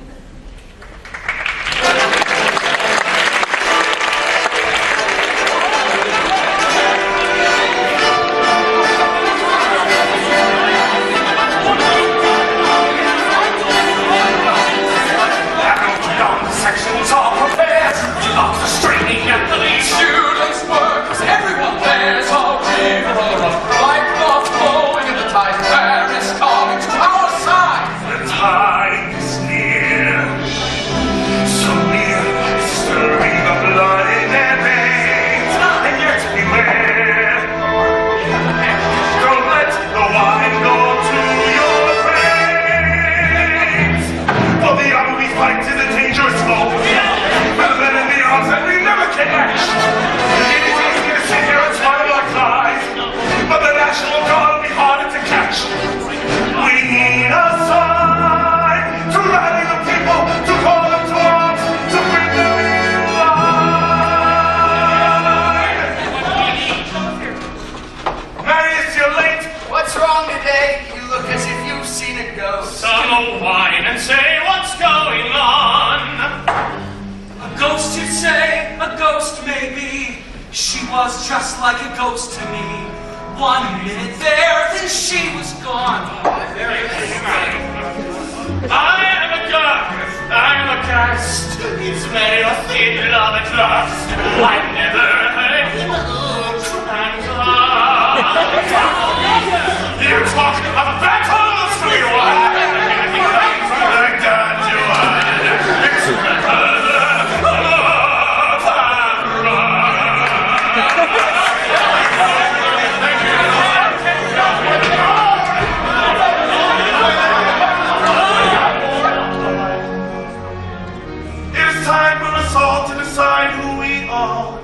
Sections are prepared to lock the straining at the least. Students work, 'cause everyone there's a river of bright blood flowing, and the tide of Paris calling to our side. The tide is near, so near, stirring the blood in their veins, and yet beware. Don't let the wine go to your veins, for the army we fight is a dangerous foe. Better than in the arms that we never can match. It is easy to sit here and smile like lies, but the National Guard will be harder to catch. We need a sign to rally the people, to call them to arms, to bring them in line. Marius, you're late. What's wrong today? You look as if you've seen a ghost. Some old wine and say what's going on. A ghost, you say? A ghost, maybe. She was just like a ghost to me. 1 minute there, then she was gone. I am a ghost. I am a ghost. It's very thin love at last. I never heard him look and laugh. You talk of battles, sweet one. Like that you are. It's time for us all to decide who we are.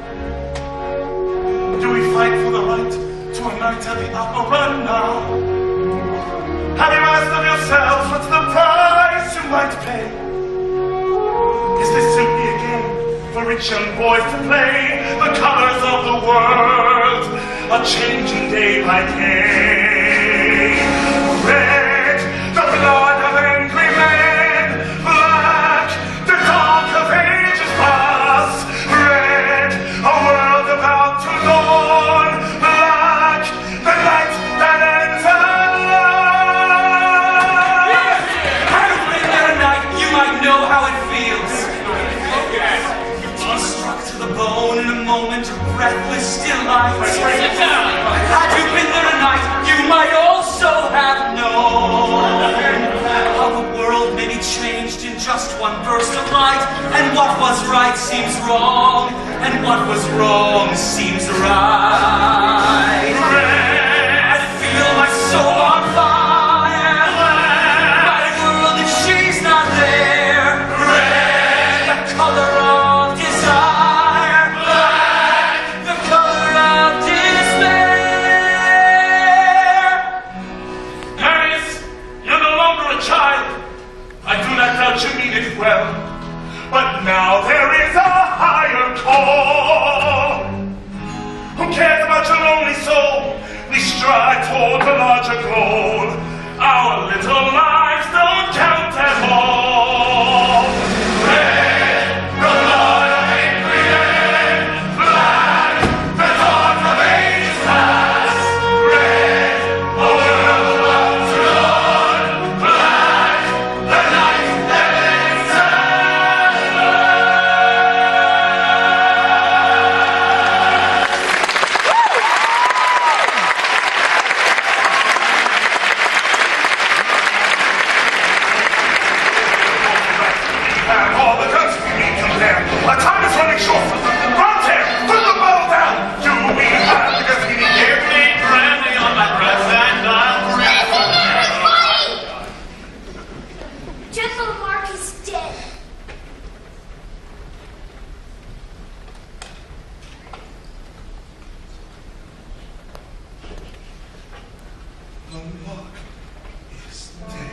Do we fight for the right to a night at the opera run now? Have you asked of yourselves what's the price you might pay? Is this simply a game for rich young boys to play? The colors of the world are changing day by day. Red, the blood of angry men. Black, the dark of ages past. Red, a world about to dawn. Black, the light that ends You might know how it feels. To be struck to the bone in a moment of breathless delight. Had you been there tonight, you might also have known how the world may be changed in just one burst of light, and what was right seems wrong, and what was wrong seems right. I feel my soul on fire. My world, if she's not there. Red, the color of desire. Black, the color of despair. Marius, you're no longer a child. I do not doubt you mean it well. But now there is a higher call. Who cares about your lonely soul? We strive toward the larger goal. Our little lives don't count at all. Red, the blood of angry men. Black, the dawn of ages past. Red, a world about to dawn. Black, the night that ends at have all the guns we need to there. Our time is running short. Frontier, put the bow down. Do we have the guns we need? Give me brandy on my breath and I'll breathe. General Mark is dead. The mark is dead.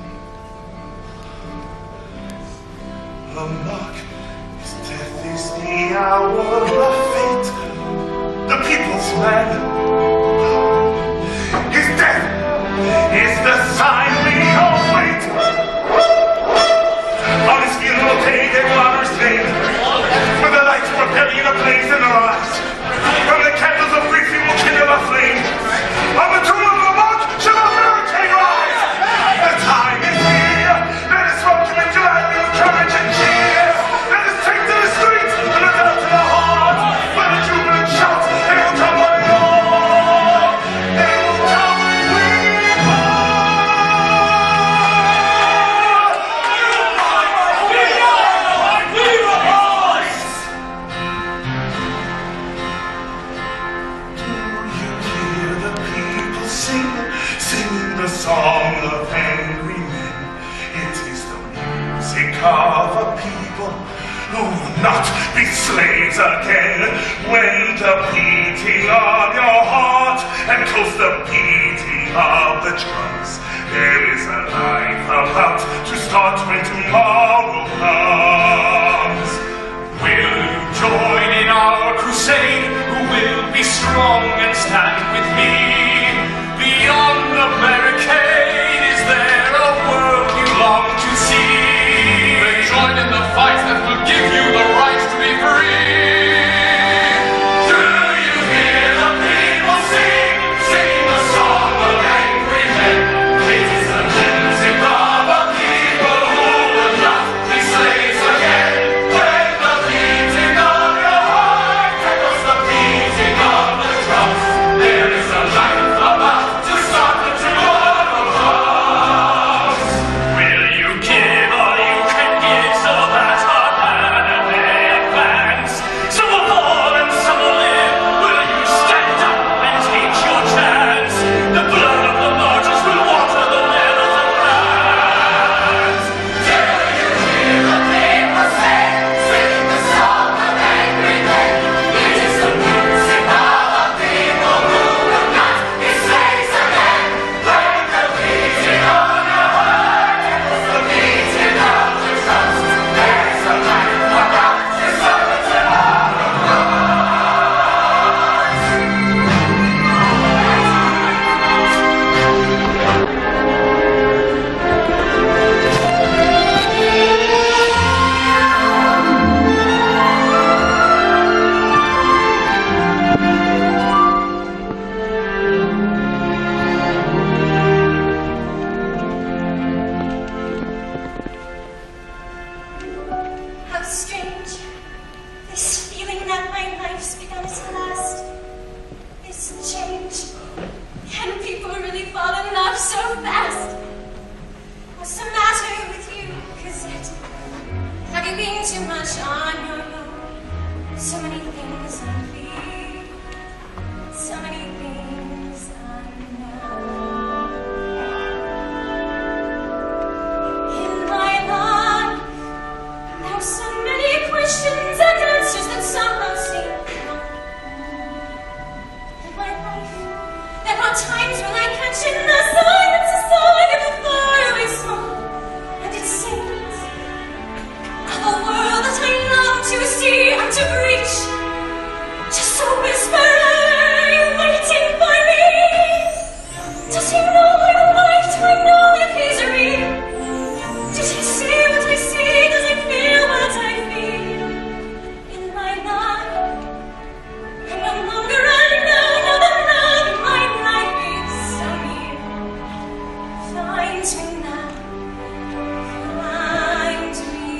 The mark is death is the hour of fate. The people's man. His death is the sign we all wait. On his funeral day they will honor his name. With the lights propelling a blaze in their eyes. From the candles of grief he will kindle a flame. On the tomb of the monk shall a barricade rise. The time is here. Let us welcome him gladly with courage and cheer. Let us take to the streets and look out to the heart. Let a jubilant shout. They will come one and all. They will come and we singing the song of angry men. It is the music of a people who will not be slaves again. When the beating of your heart echoes the beating of the drums, there is a life about to start when tomorrow comes. Will you join in our crusade? Who will be strong and stand with me? Beyond the barricade, is there a world you long to see? Then join in the fight that will give you the right to be free. up so fast. What's the matter with you, Cosette? Have you been too much on your own? So many things I feel, so many things I know. In my life, there are so many questions and answers that somehow seem wrong. In my life, there are times when I catch in the silence a sigh of a faraway song, and it sings of a world that I long to see and to reach. Just a whisper, are you waiting for me? Does he know I'm alive? Do I know that he's real? Does he see what I see? Does he feel what I feel? In my life, I'm no longer unknown. Now the love in my life is so near. Find me now. Find me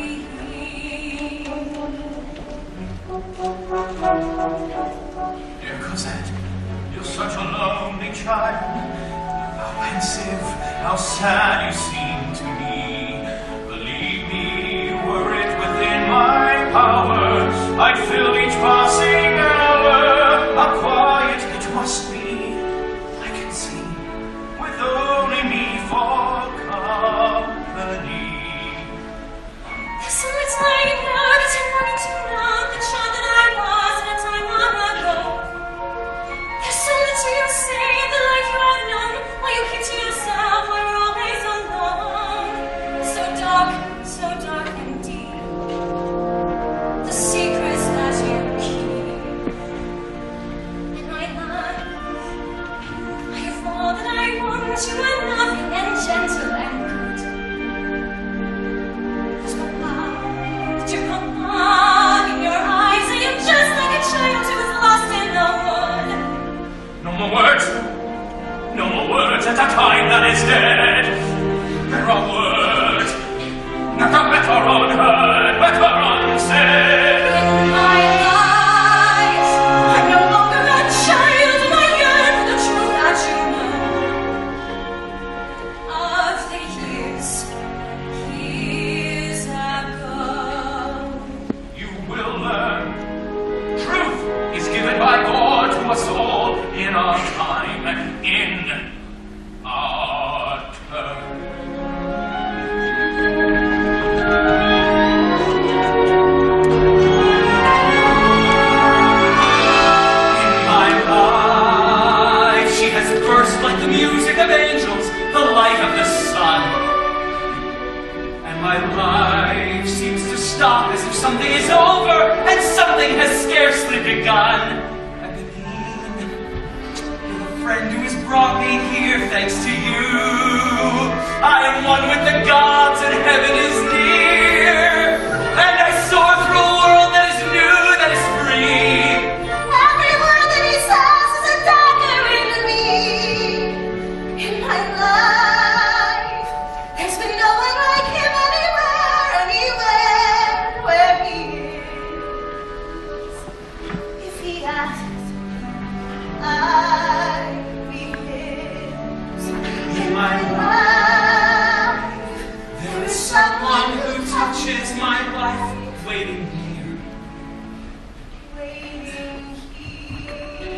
Dear Cosette, you're such a lonely child. How pensive, how sad you seem to me. Believe me, were it within my power, I'd fill each passing hour. How quiet it must be, I can see, with only me for company. There's so much lying now that I'm wanting to know the child that I was in a time long ago. There's so much you say of the life you have known while you keep to yourself while you're always alone. So dark and deep. The secrets that you keep. In my life, I have all that I want. You are loving and gentle and good. There's no love, you're no love in your eyes. I am just like a child who is lost in the wood. No more words, no more words at a time that is dead. There are words, not a better unheard, better unsaid. In my life, I'm no longer a child, and I yearn for the truth that you know of the years ago. You will learn. Truth is given by God to us all in our time, in our turn. In my life, she has burst like the music of angels, the light of the sun. And my life seems to stop as if something is over and something has scarcely begun. Agadine, you're the friend who has brought me here thanks to you. I am one with the gods and heaven is near. And I soar through a world that is new, that is free. Every word that he says is a dagger into me. In my life, there's been no one like him anywhere, where he is. If he asks, I'll be his. In my life, There is someone who touches my life, waiting here. waiting here.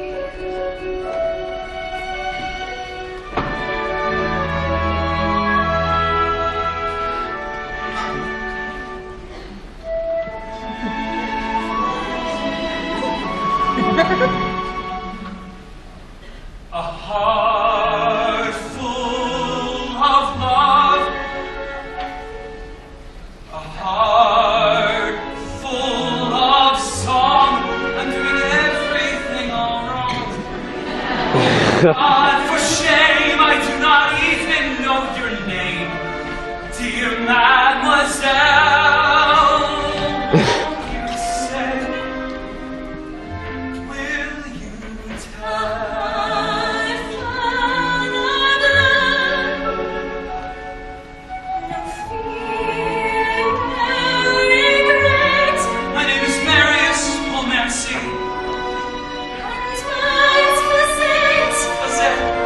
A heart full of love, a heart full of song. I'm doing everything all wrong. God, for shame, I do not even know your name, dear mademoiselle. You said, will you tell? My name is Marius Pontmercy. And mine is Cosette. Cosette.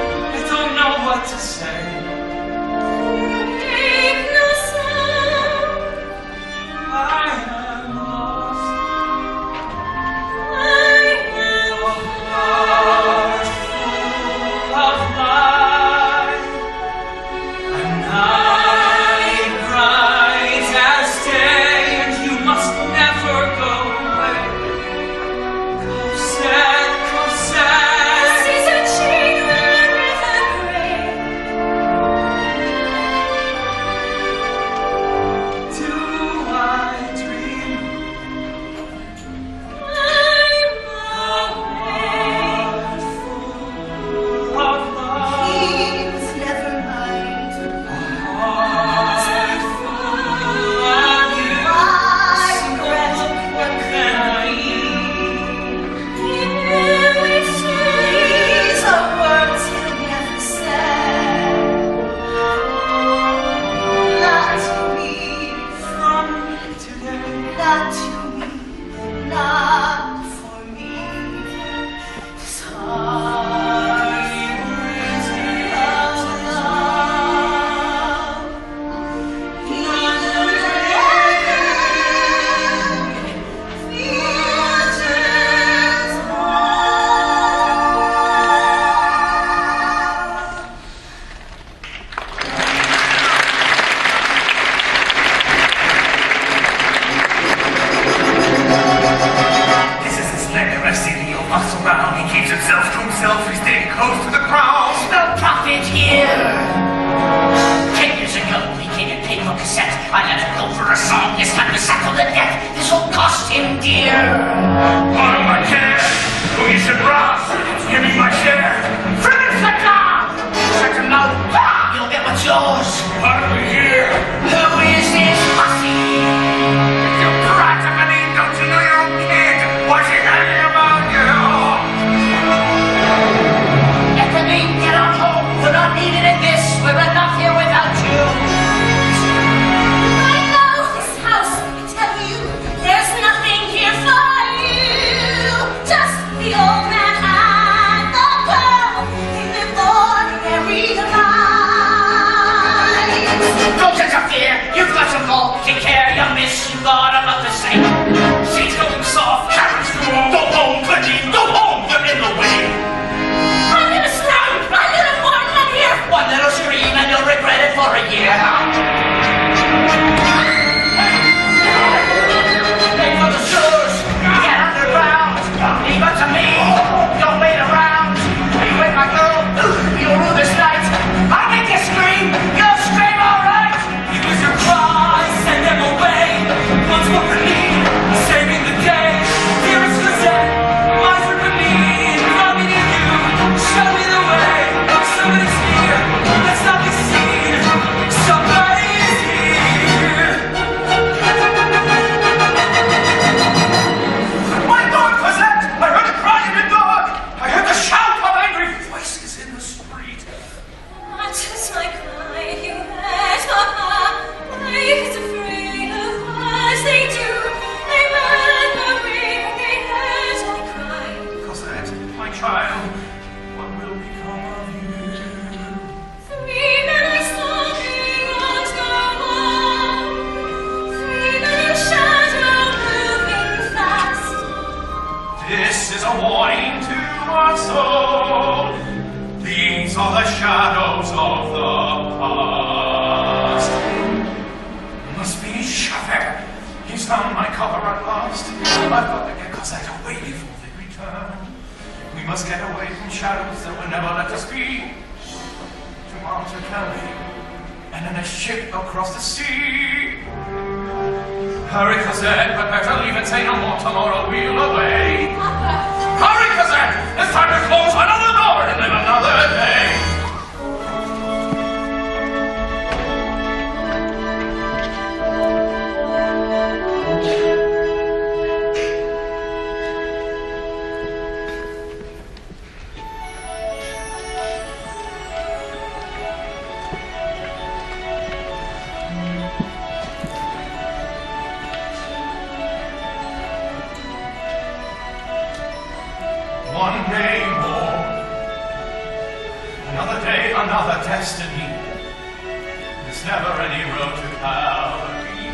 himself to himself, he's staying close to the ground. No profit here. 10 years ago, he came and paid for cassette. I let him go for a song. It's time to settle the debt. This will cost him dear. All of my care, who you should rob, give me my share. Finish the job! Shut your mouth. You'll get what's yours. What do we hear? Who is this hussy? You brat of an inn, don't you know your own kid? Why's he hanging about you? Let the name get on home. We're not needed in this. We're enough here without you. I know this house, I tell you, there's nothing here for you. Just the old man and the girl. They lived ordinary lives. Don't interfere. You've got to go. Take care, young miss. You've got a lot to say. She's going soft, carrots to all. Go home, Clinty, go home, you're in the way. I'm gonna scream, I'm gonna warn them here. One little scream and you'll regret it for a year. Make for the sewers. Get underground. Leave it to me. Don't wait around. You with my girl? You'll rue this night. I'll make you scream. You'll scream all right. Use your cries, send them away. Once more for me, saving the day. Dearest Lizette, miser for me, coming to you. Show me the way. Somebody's here. Let's not be seen. Somebody's here. My dog, Cosette! I heard a cry in the dark! I heard the shout of angry voices in the street! Not just my cry, you had. I was afraid of what they do. They ran away, they heard my cry. Cosette, my child, what will become of you? 3 men I saw beyond the wall. 3 men in shadow moving fast. This is a warning to us all. These are the shadows of the past. Must be Javert. He's found my cover at last. I've got to get Cosette away before they return. We must get away from shadows that will never let us be. To Monte Calais, and in a ship across the sea. Hurry, Cosette, but better leave and say no more. Tomorrow we'll away. Hurry, Cosette! It's time to close another door and live another day. One day more, another day, another destiny. There's never any road to Calvary.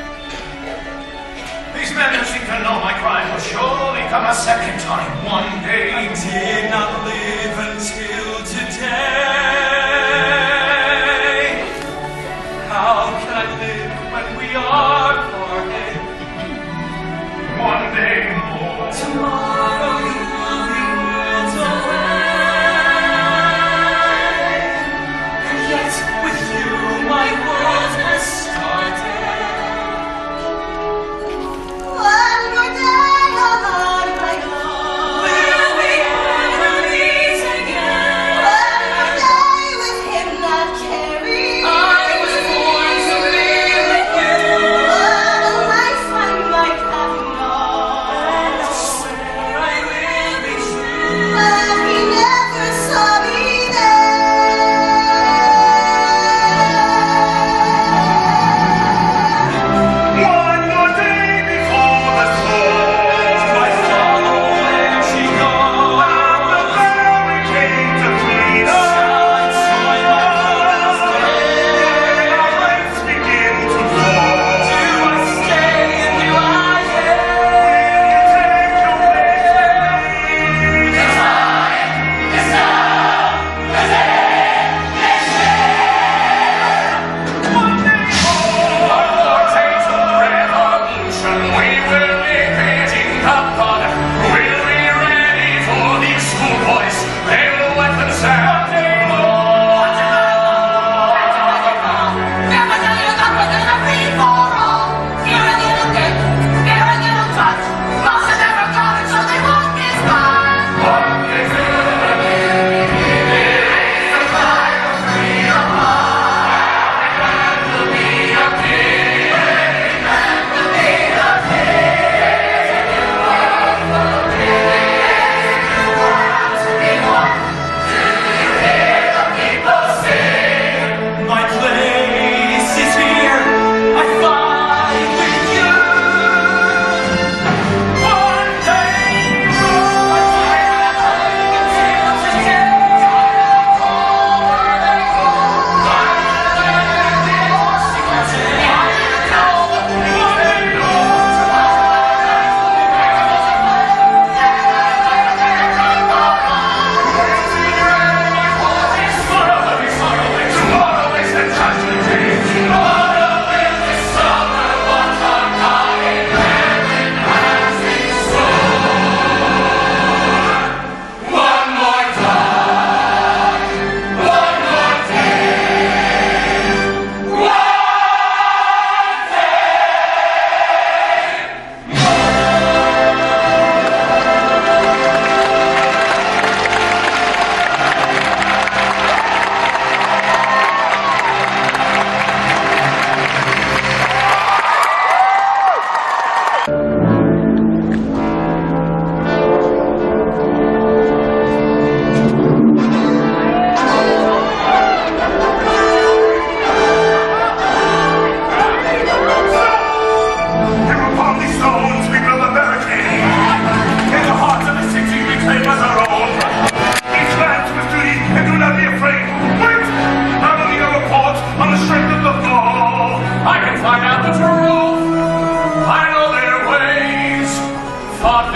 These men who seem to know my crime will surely come a second time one day. I did not live until today. How can I live when we are parted? One day more. Tomorrow you will be worlds away. And yet with you my world has started. One more day on my own. Will we ever meet again?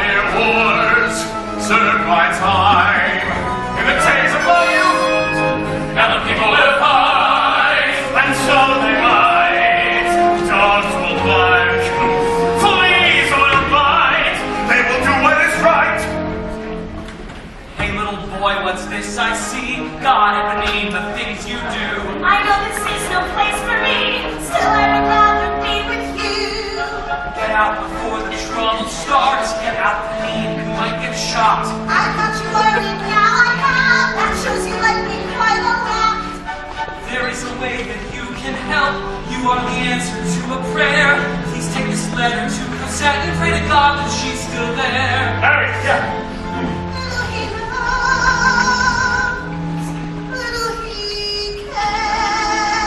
their wars served my time in the days of my youth. Now the people will fight, and so they might. Dogs will bark, fleas will bite. They will do what is right. Hey, little boy, what's this I see? God, Eponine, the things you do. I know this is no place for me. Still, I would rather be with you. Get out before the trouble starts. Get out, Eponine, you might get shot. I thought you worried, now I have. That shows you like me quite a lot. There is a way that you can help. You are the answer to a prayer. Please take this letter to Cosette and pray to God that she's still there. Harry, yeah. Little he loves, little he cares.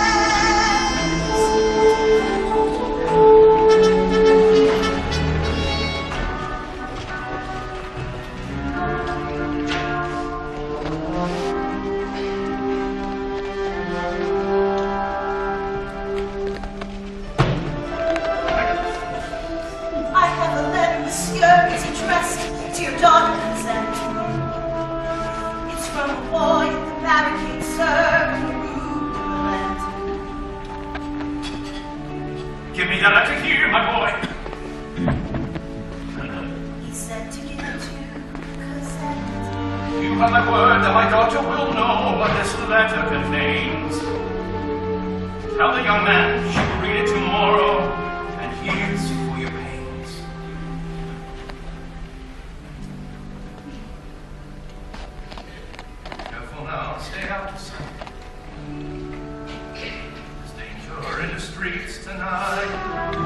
I have a letter, monsieur. It's addressed to your daughter, Cosette. It's from a boy at the barricade, sir, in the Rue Roulette. Give me that letter here, my boy. He said to give it to Cosette. You have my word that my daughter will know what this letter contains. Tell the young man she will read it tomorrow, and here's for your pains. Careful now, stay out of sight. There's danger in the streets tonight.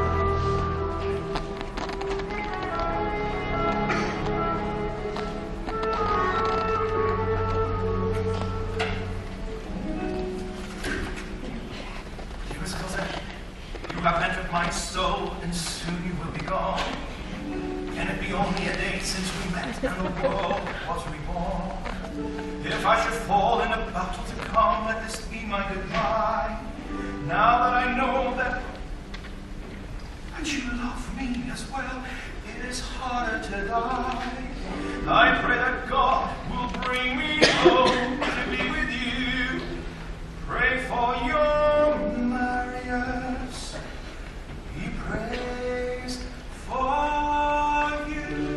Dearest Cosette, you have entered my soul, and soon you will be gone. Can it be only a day since we met and the world was reborn? If I should fall in a battle to come, let this be my goodbye. Now that I know that you love me as well, it is harder to die. I pray that God will bring me home to be with you. Pray for your Marius. He prays for you.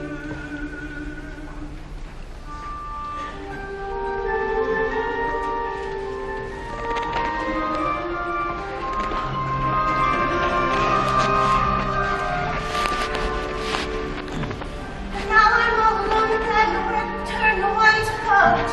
And now I'm all alone in bed, nowhere to turn, no one to come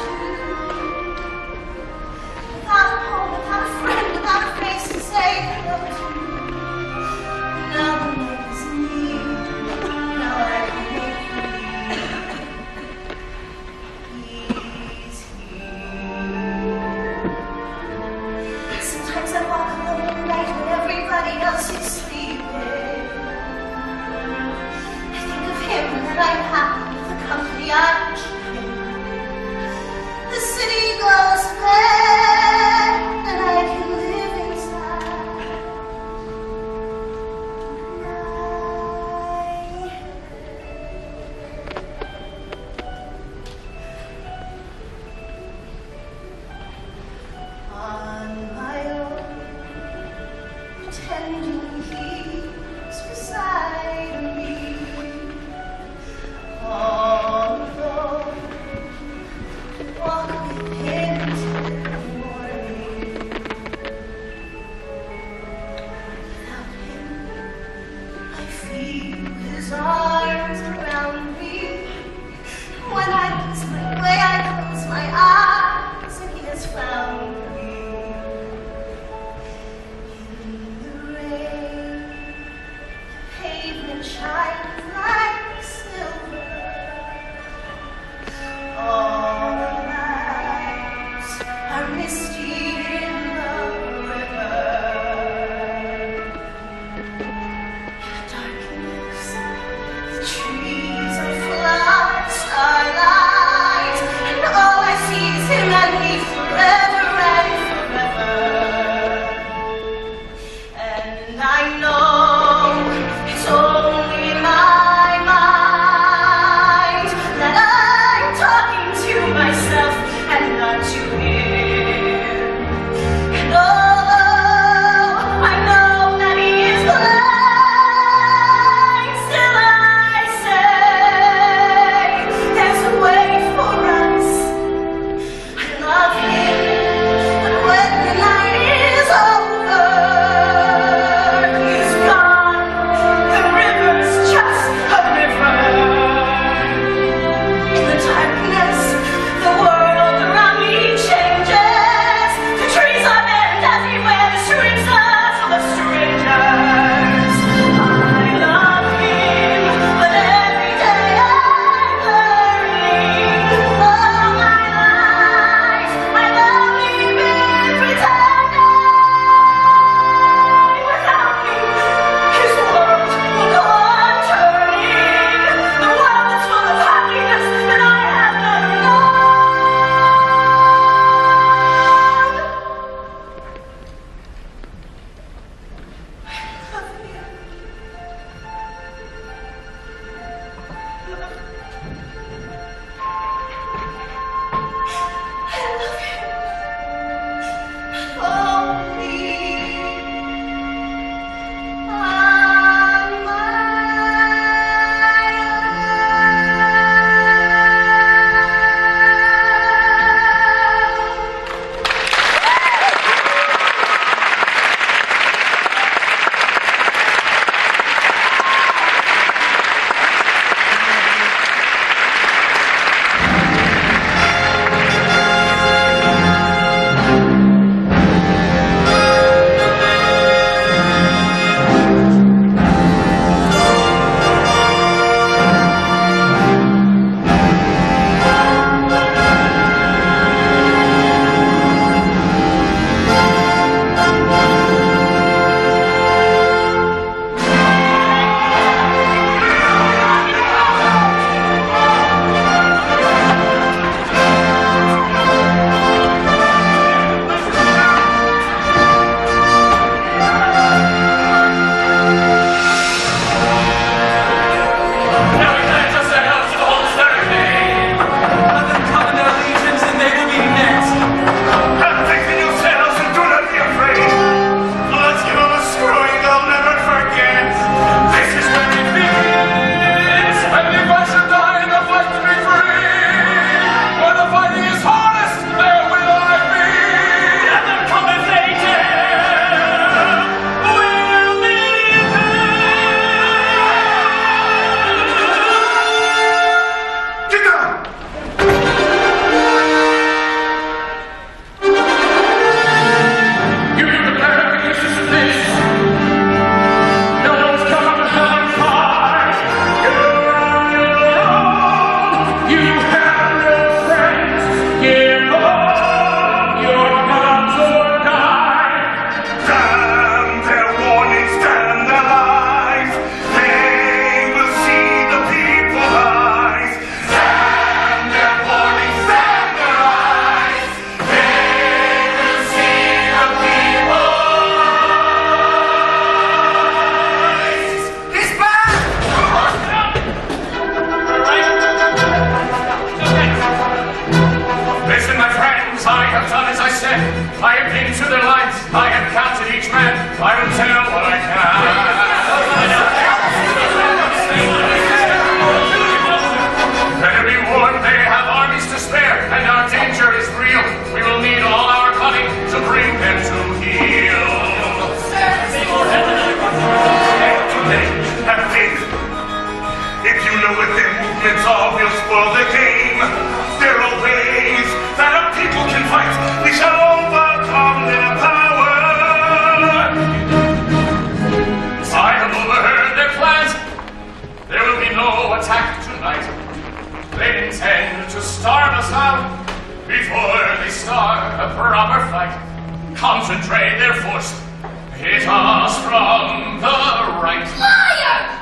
starve us out before they start a proper fight. Concentrate their force, hit us from the right. Liar!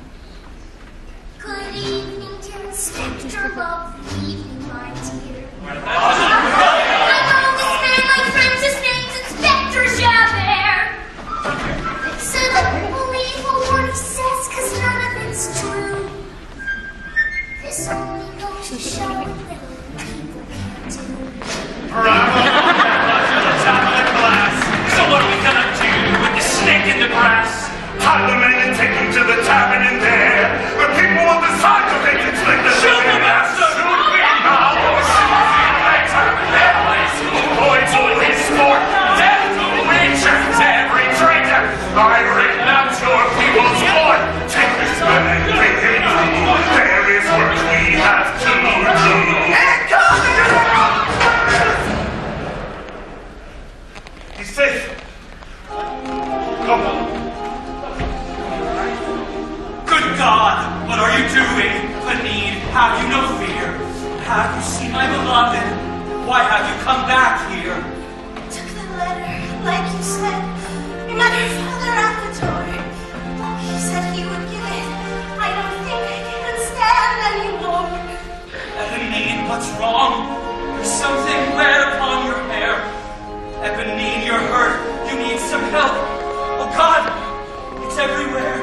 Good evening, dear Inspector. Lovely evening, my dear. I know this man, my friend, his name's Inspector Javert. So don't believe a word he says, 'cause none of it's true. This only goes to show that people can't do. Bravo! To the top of the class. So what are we gonna do with the snake in the grass? Tie the men and take them to the tavern in there, where people will decide if they can slick the Shoot the master! Shoot me now, or shoot me later. Boys all his sport, death to leecher, to every traitor. I renounce your people's court. Take this man and bring him through. There is work we have to do. He's safe. Come on. Good God, what are you doing? Panine, have you no fear? Have you seen my beloved? Why have you come back here? Took the letter, like you said. We met her father at the door. He said he would get it. I don't think I can stand anymore. Eponine, what's wrong? There's something red upon your hair. Eponine, you're hurt. You need some help. Oh God, it's everywhere.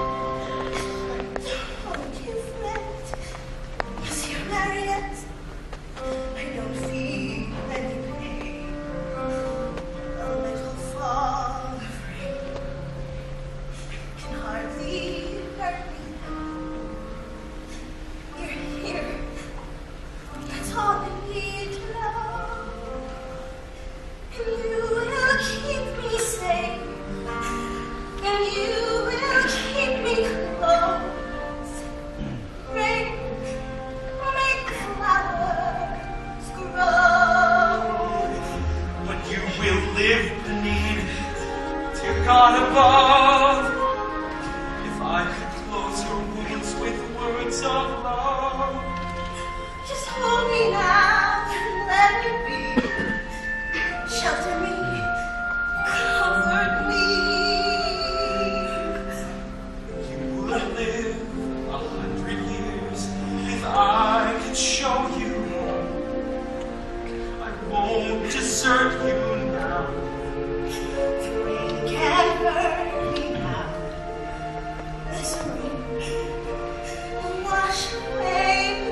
Oh, dear friend, Monsieur Mariette, I don't feel any pain. A little fall of rain can hardly hurt me now. You're here. That's all I need to know. And you will keep me safe. And you will keep me close. Rain will make flowers grow. But you will live, Panine. Dear God above, if I could close your wounds with words of love. Just hold me now and let me be. Shelter me, comfort me. You would live 100 years if I could show you. I won't desert you now. The rain can hurt me now. This rain will wash away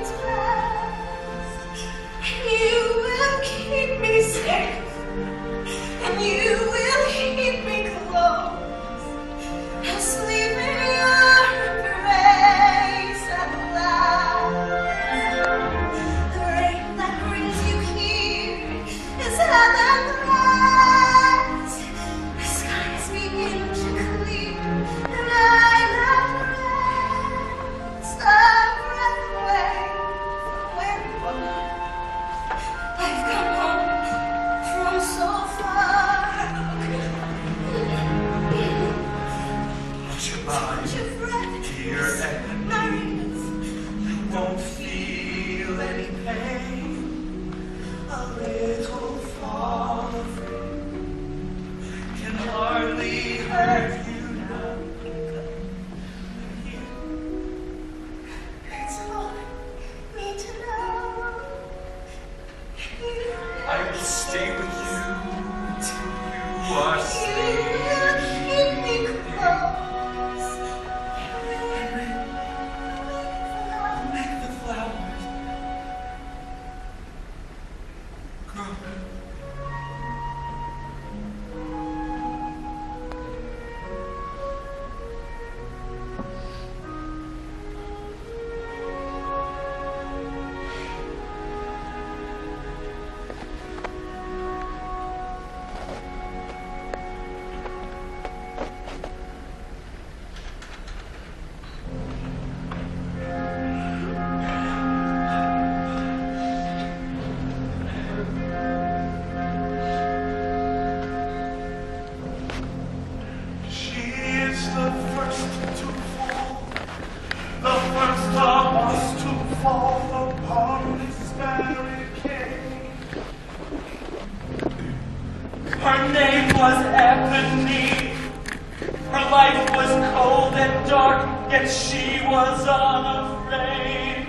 was ebony. Her life was cold and dark, yet she was unafraid.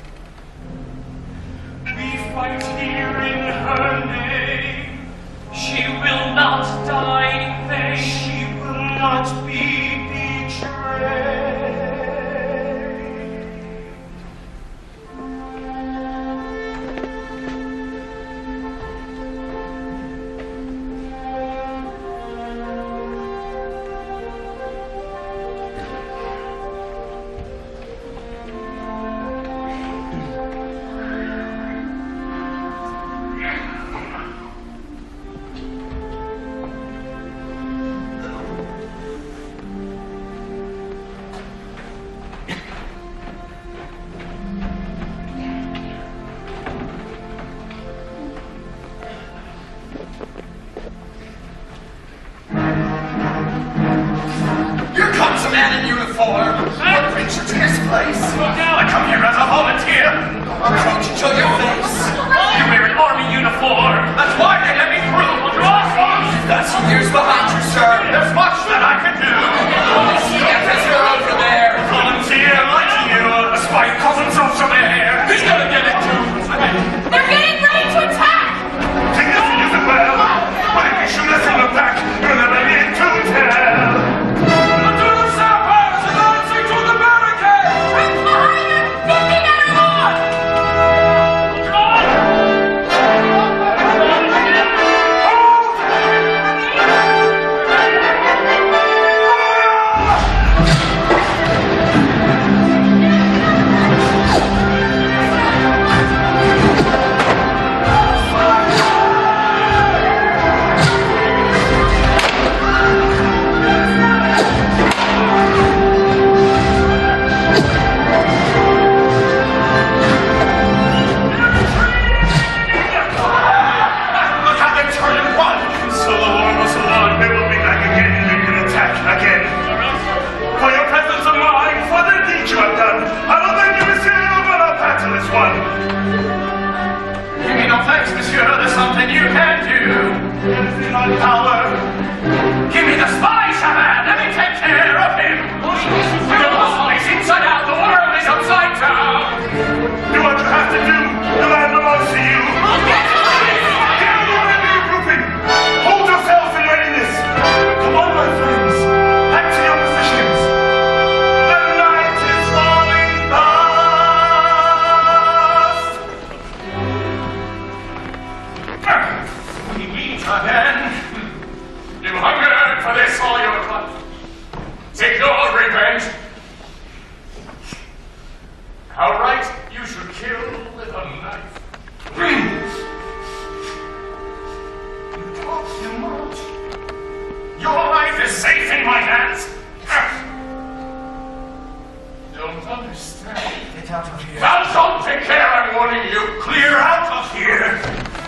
We fight here in her name. She will not die in vain. She will not be betrayed. Here comes a man in uniform. What brings you to this place? I come here as a volunteer. I'll coach you to your face. You wear an army uniform. That's why they let me through. That's years behind you, sir. There's much that I can do. See that prisoner over there. Volunteer like you. A spy calls himself some air. He's gonna get it too. They're getting ready to attack! Take this news as well. But if you shoot us in the back, you're never need to tell. To the sappers, advancing to the barricade! Troops behind them! 50 men or more! Look how they turn and run. So the war was won. They will be back again. They can attack again. For your presence of mind, for the deed you have done, I will thank you, monsieur, but our battle is won. Give me no thanks, monsieur. There's something you can do. It is in my power. Give me the spy, Shaman. Let me take care of him. The whole place inside out. The world is upside down. Do what you have to do. The land belongs to you. Get everyone into your grouping. Hold yourselves in readiness. Come on, my friends. Back to your positions. The night is falling fast. We meet again. You hungered for this all your life. Take your revenge. How right you should kill with a knife. You talk too much. Your life is safe in my hands. Don't understand. Get out of here. Now don't take care, I'm warning you. Clear out of here.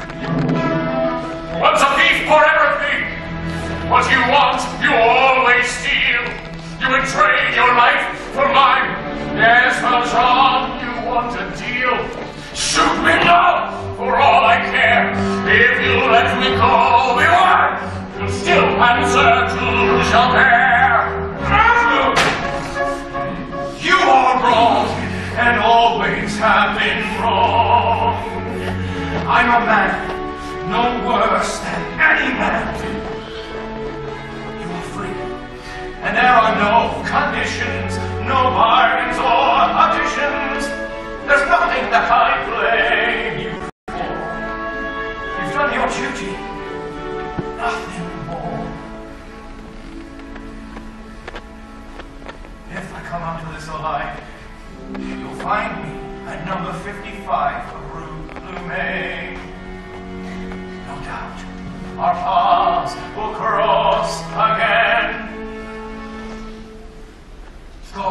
Once a thief, forever a thief. What you want, you always steal. You would trade your life for mine. Yes, Valjean, you want a deal. Shoot me now, for all I care. If you let me go, beware. You'll still answer to Javert. You are wrong, and always have been wrong. I'm a man, no worse than any man. You are free, and there are no conditions, no bargains or additions. There's nothing that I blame you for. You've done your duty, nothing more. If I come out of this alive, you'll find me at number 55 Rue Plumet. No doubt, our paths will cross again. Go.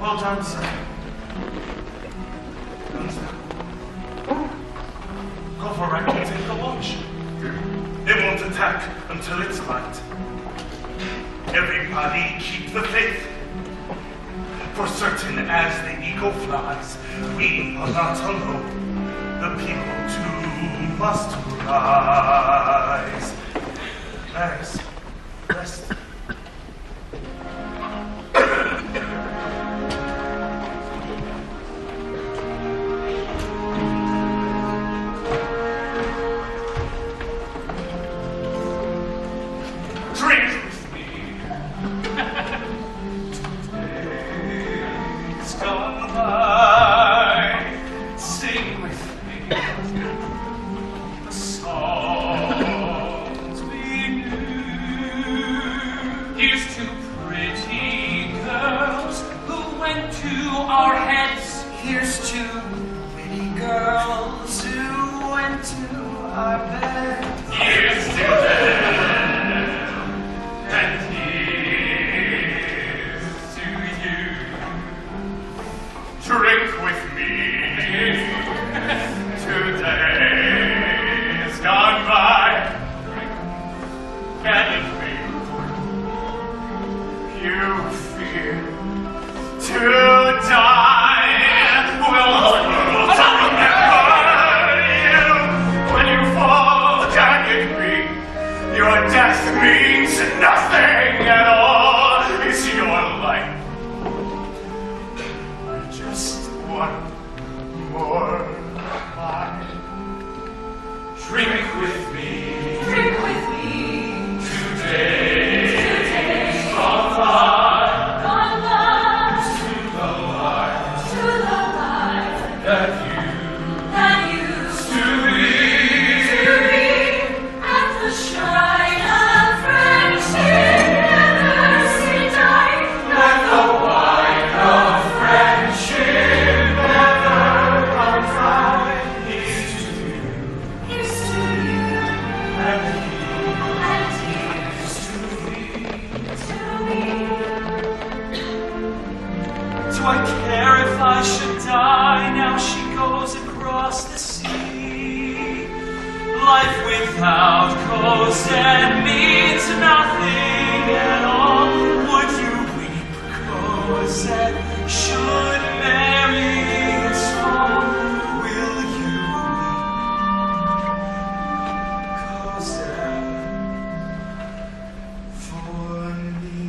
wonderful dancer. Go for right and take a watch. It won't attack until it's light. Everybody keep the faith. For certain as the eagle flies, we are not alone. The people too must rise. Paris, rest. Drink with me. Days gone by, sing with me the songs we knew. Here's to pretty girls who went to our heads. Here's to pretty girls who went to our beds. Here's to them, and here's to you. Drink with me. Today's gone by. Can it be you fear to die? Will the world remember you when you fall? Can it be your death means nothing at all? Is your life just one more lie? Drink with me. Drink with me. Today's gone by. Gone by. To the light To the light that you that used to be. to be at the shrine of friendship. Never see die. Let the wine of friendship never run dry. Here's to you Here's to you and and here's to me. to me. Do I care if I should die? Now she goes across the sea. Life without Cosette means nothing at all. Would you weep, Cosette? Should Marius fall? Will you weep, Cosette, for me?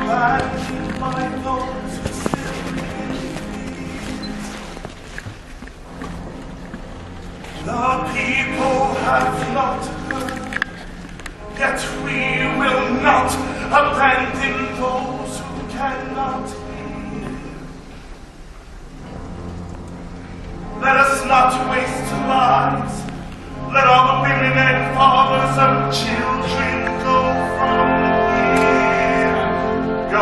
abandoned by those who still believe. The people have not heard, yet we will not abandon those who cannot hear. Let us not waste lives. Let all the women and fathers and children go from here. Go.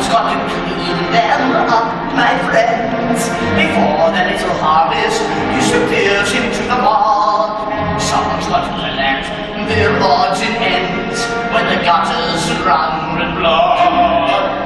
Someone's got to clean them up, my friends, before the little harvest disappears into the mud. Someone's got to collect their odds and ends when the gutters run with blood.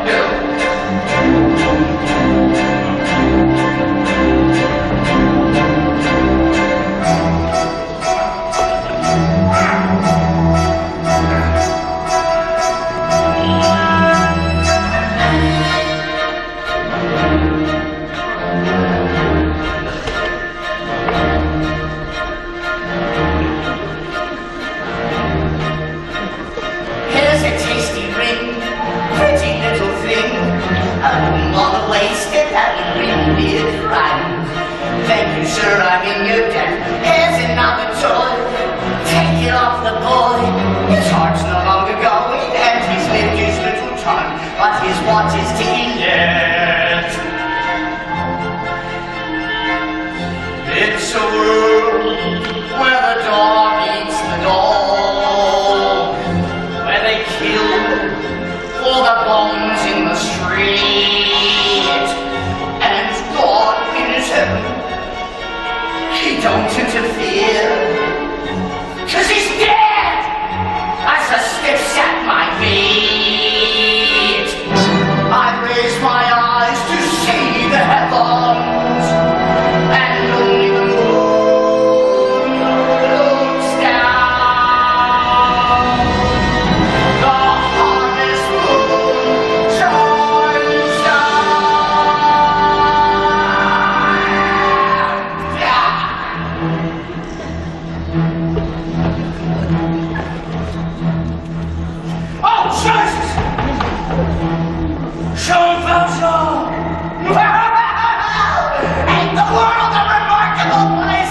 Thank you, sir, I'm in your debt. Here's another toy. Take it off the boy. His heart's no longer going, and he's lived his little time, but his watch is ticking yet. It's a world where the dog eats the dog, where they kill for the bones in the street, and God in his heaven, he don't interfere, 'cause he's dead as the slips at my feet. I raise my eyes to see the heavens, and only the moon looks down. The harvest moon shines Oh, Jesus! Jean Valjean! Ain't the world a remarkable place?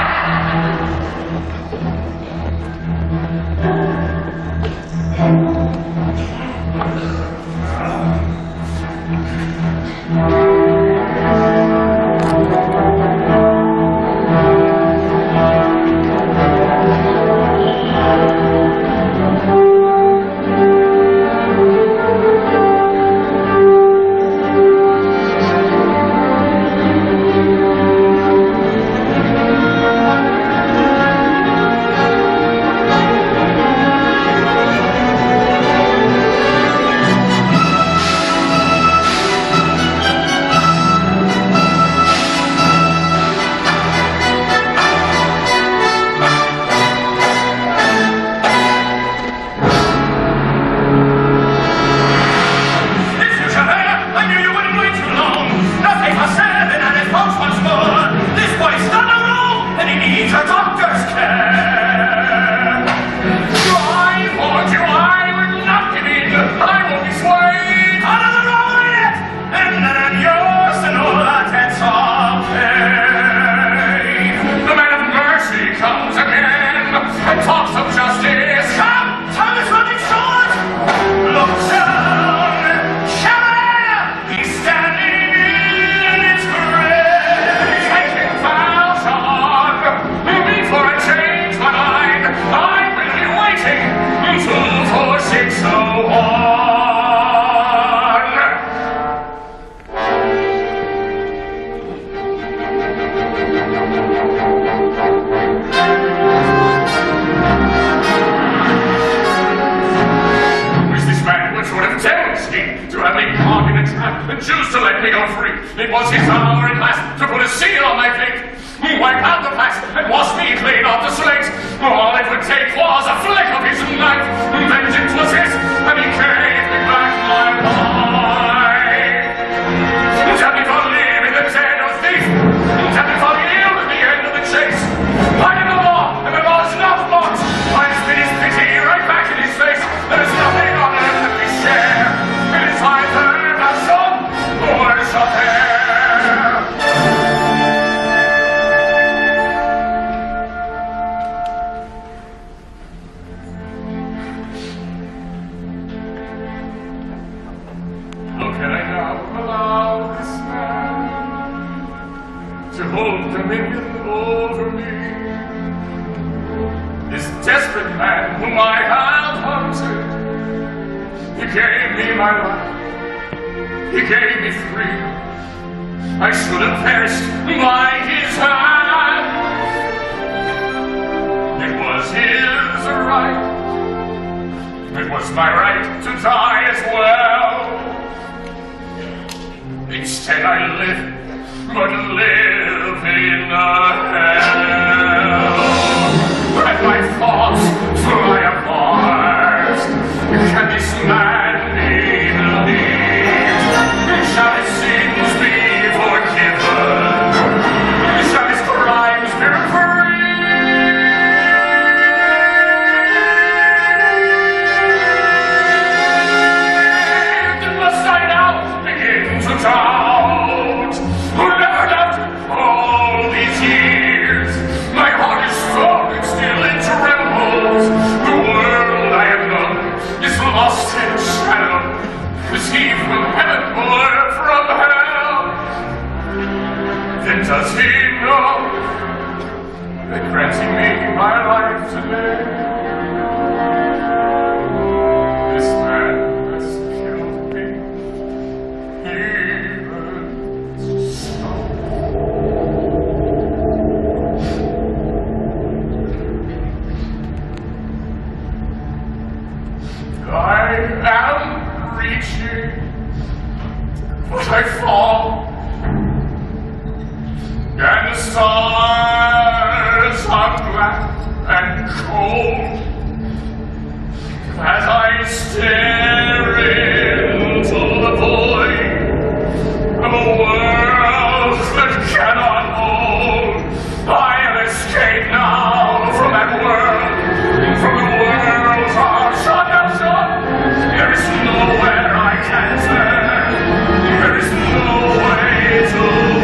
Choose to let me go free. It was his hour at last to put a seal on my fate, wipe out the past and wash me clean off the slate. All it would take was a flick of his knife. Vengeance was his, and he gave me back my life. Tell me for leaving the dead or thief. Tell me for yield at the end of the chase. I am the law, and the law's not mocked. I spit his pity right back in his face. There's nothing on earth that we share. It is either a son or a pair. How can I now allow this man to hold dominion over me? This desperate man whom I have hunted, he gave me my life, He gave me freedom. I should have perished by his hand. It was his right. It was my right to die as well. Instead I live, but live in a hell. And my thoughts fly apart. Can this man be believed? Shall his sins be forgiven? Shall his crimes be reprieved? Must I now begin to doubt? Never doubt all these years. My heart is strong and still it trembles. The world I have known is lost in shadow. Is he from heaven or from hell? Then does he know that granting me my life today, this man has killed me even so? I am reaching, but I fall, and the stars are black and cold as I stare into the void of a world that cannot hold. I have escaped now from that world, from the world's arms. There is nowhere I can turn. There is no way to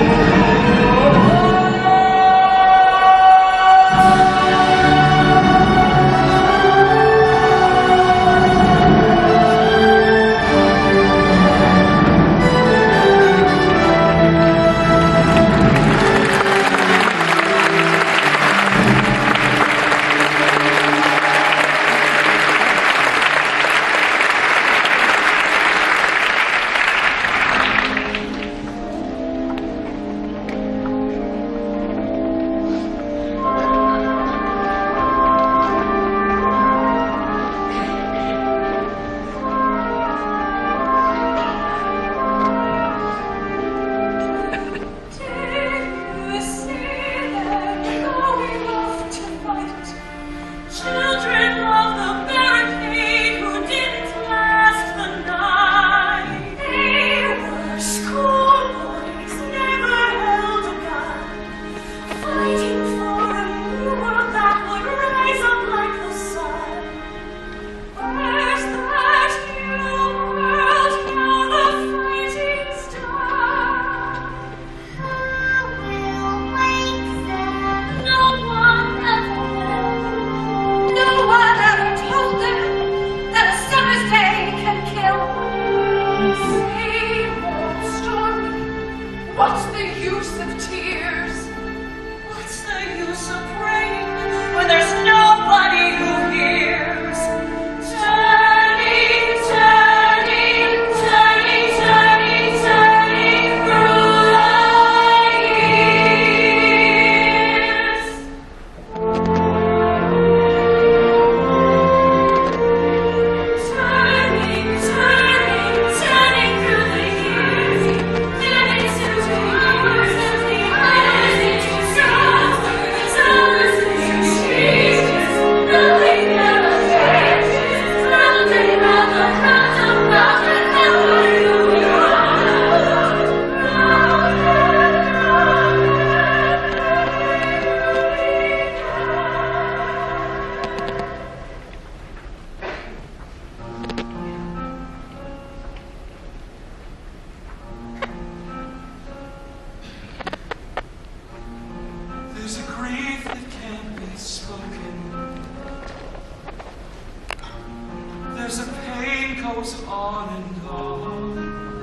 goes on and on.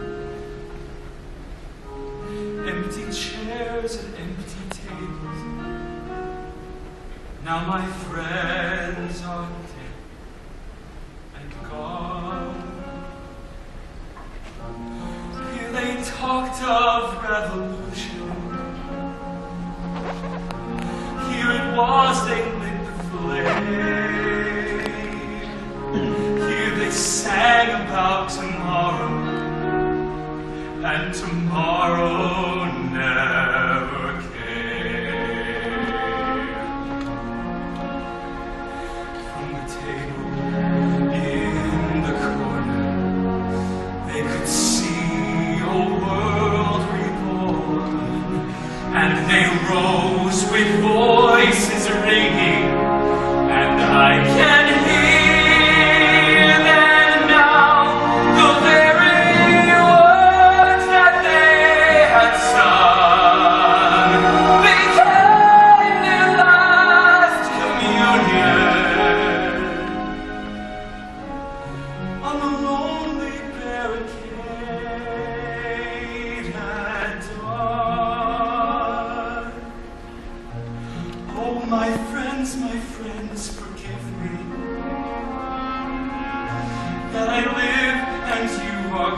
Empty chairs and empty tables. Now my friends are dead and gone. talked of revolution. Here it was they lit the flame. Here they sang about tomorrow, and tomorrow never came. From the table in the corner, they could see a world reborn, and they rose with voices ringing, and I can hear them now, the very words that they had sung became their last communion on the lonely barricade at dawn. Oh, my friends, forgive me that I live and you are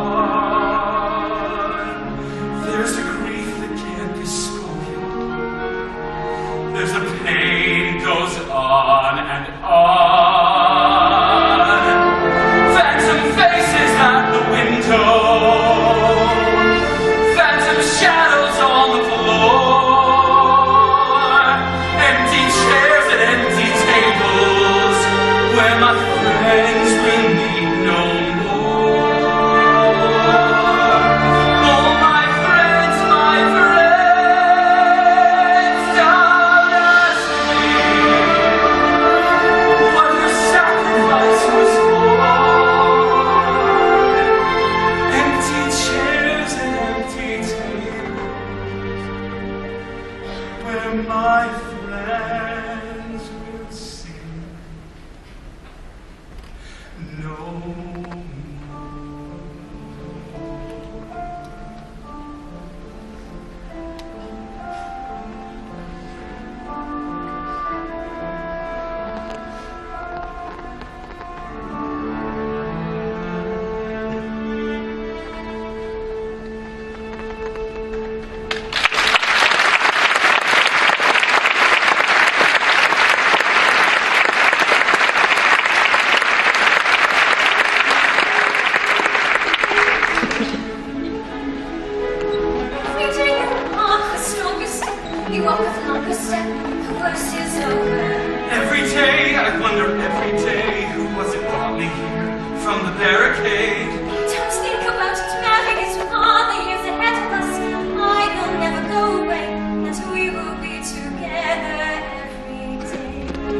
gone. There's a grief that can't be spoken. There's a pain goes on and on. Phantom faces at the window, phantom shadows on the floor, empty chairs and empty tables where my friends will meet no more. Oh, my friends, don't ask me what your sacrifice was for. Empty chairs and empty tables where my friends will sing no more. Every day you walk the strongest, you walk with the longest step, the worst is over. Every day, I wonder every day, who was it brought me here from the barricade? Don't think about it, magic is all the years ahead of us. I will never go away, and we will be together every day.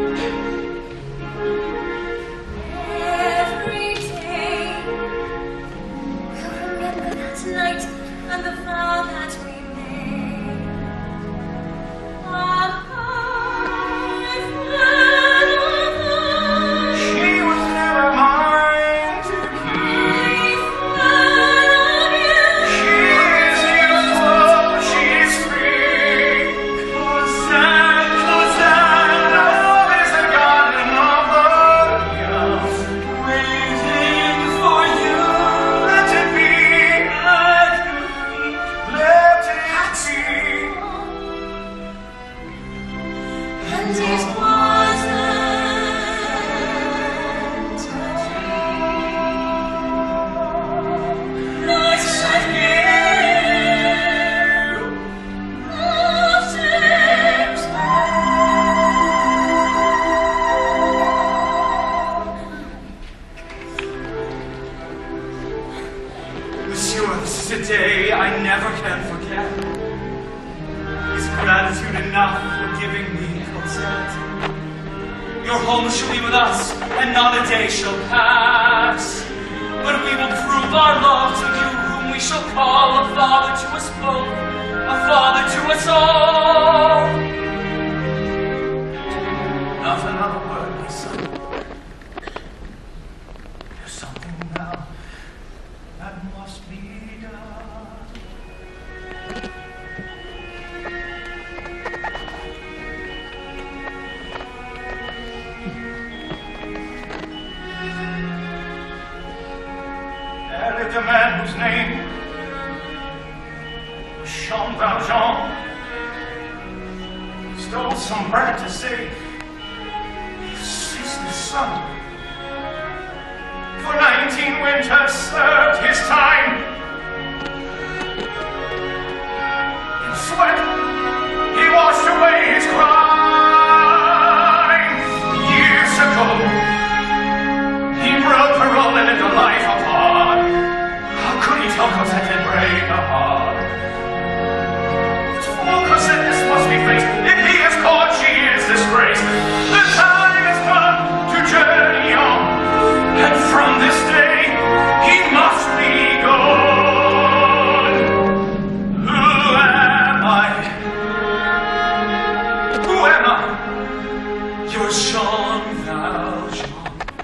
Every day, we'll remember that night and the vow that we made. She was never mine to keep. She is useful, she is free. Hosanna, is the garden of the young, waiting for you. Let it be, let it be, let it be. And it wasn't Monsieur, this is a day I never can forget. Is gratitude enough for giving me Cosette? Your home shall be with us, and not a day shall pass. But we will prove our love to you, whom we shall call a father to us both, a father to us all. Not another word, my son. There's something now that must be done. There lived a man whose name Jean Valjean stole some bread to save his ceaseless son. For 19 winters served his time. In sweat, he washed away his crime. Years ago, he broke parole and lived a life apart. How could he tell Cosette and break her heart? For Cosette, this must be faced. If he is caught, she is disgraced. The time has come to journey on, and from this day he must be gone. Who am I? Who am I? You're Jean Valjean.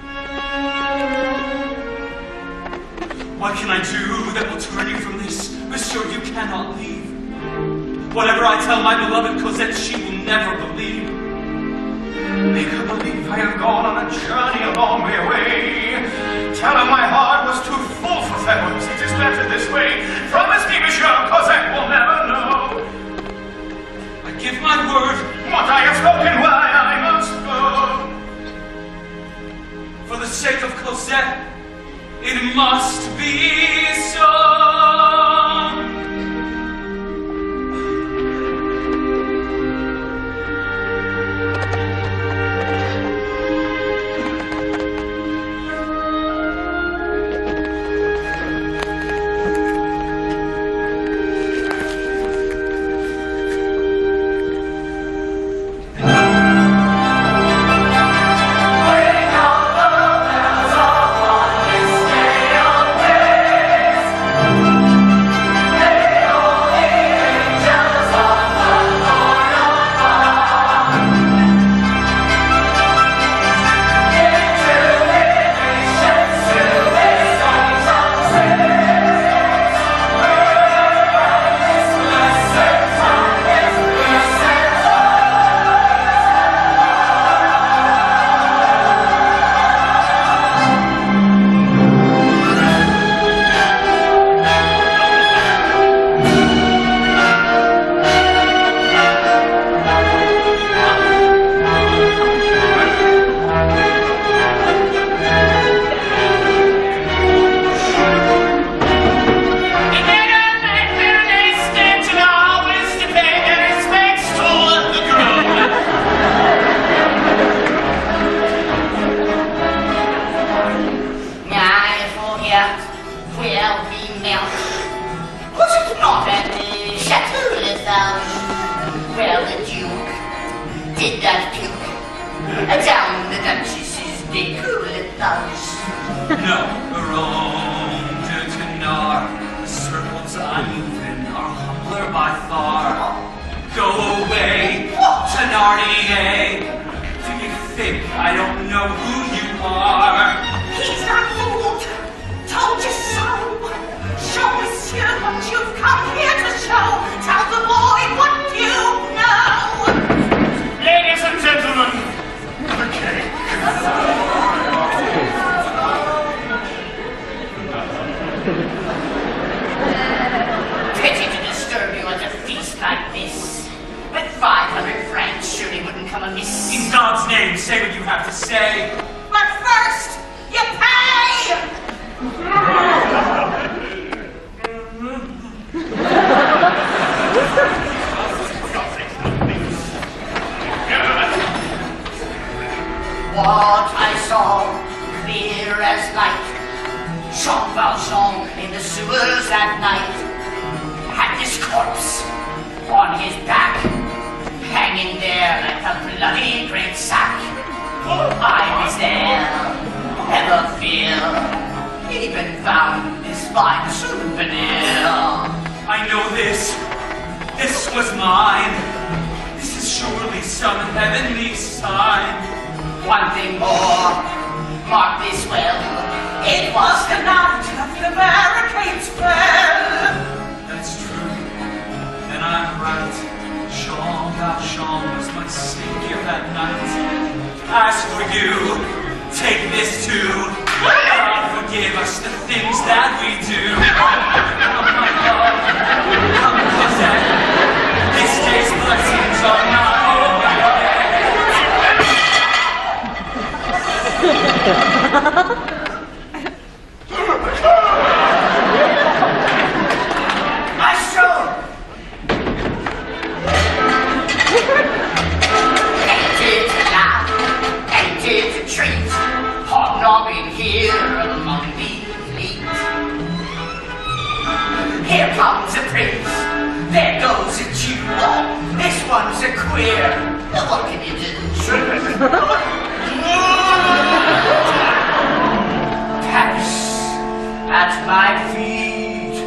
What can I do that will turn you from this? Monsieur, you cannot leave. Whatever I tell my beloved Cosette, she will never believe. Make her believe I have gone on a journey a long way away. Tell her my heart was too full for farewells. It is better this way. Promise me, Monsieur, Cosette will never know. I give my word. What I have spoken, why I must go. For the sake of Cosette, it must be so. What I saw, clear as light, Jean Valjean in the sewers at night, had this corpse on his back, hanging there like a bloody great sack. I was there, never fear, even found this fine souvenir. I know this was mine. This is surely some heavenly sign. One thing more, mark this well, it was the night of the barricades fell. That's true, and I'm right. Jean Valjean was my savior that night. As for you, take this too. God forgive us the things that we do. Come, my love, come, Cosette. Here comes a prince. There goes a Jew. This one's a queer. What can you do? Paris at my feet.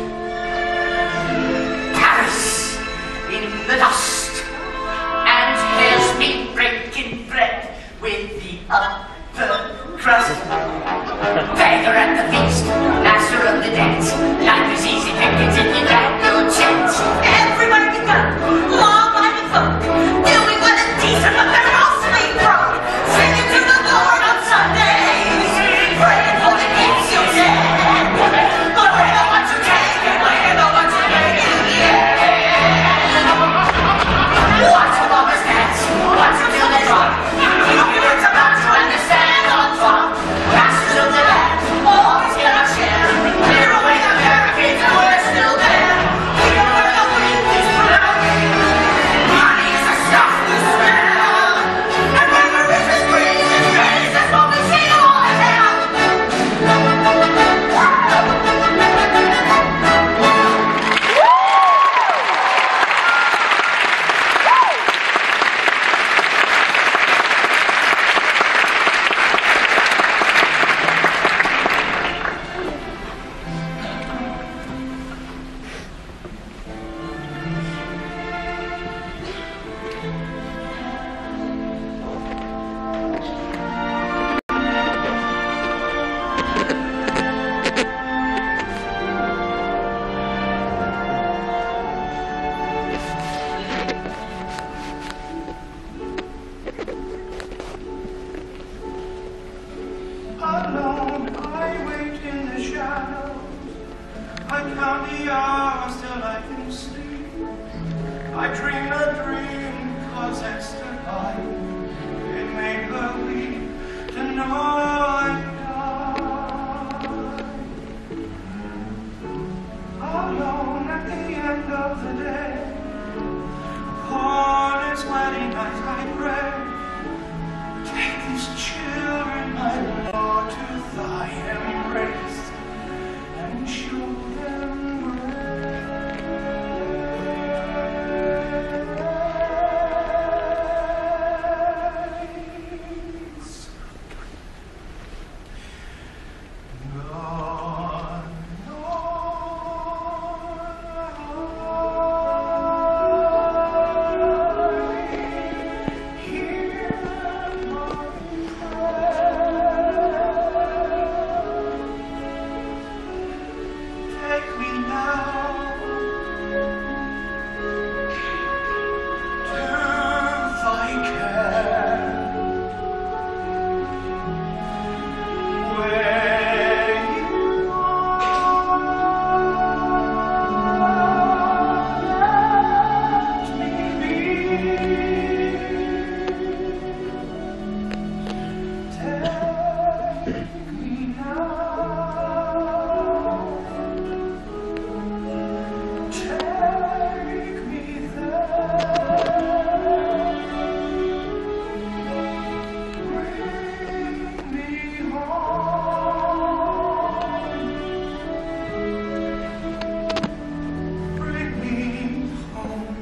Paris in the dust. And here's me breaking bread with the upper crust. Beggar at the feast, master of the dance. Life is easy pickings if you got no chance. Everybody can go, law-abiding folk, doing what is decent, but they're mostly drunk. Singing to the Lord on Sundays, praying for the gifts you get. But we know what you take, and we know what you make, yeah. Watch the lovers dance, watch until they drop. It's about to understand on top. Masters of the land, always get our share. Clear away the barricades, and we're still there. Here where the wind is blowing, money is the stuff we smell. And when the riches breeze and raise us, what we see all in hell. Alone, I wait in the shadows. I count the hours till I can sleep. I dream a dream, cause that's the life. It made her weep to know I died. Alone at the end of the day, upon its wedding night I pray. Take these children, my Lord, to thy embrace, and show them grace. Gone, take me now to thy care, where you let me be. Take me now. Take me there. Bring me home. Bring me home.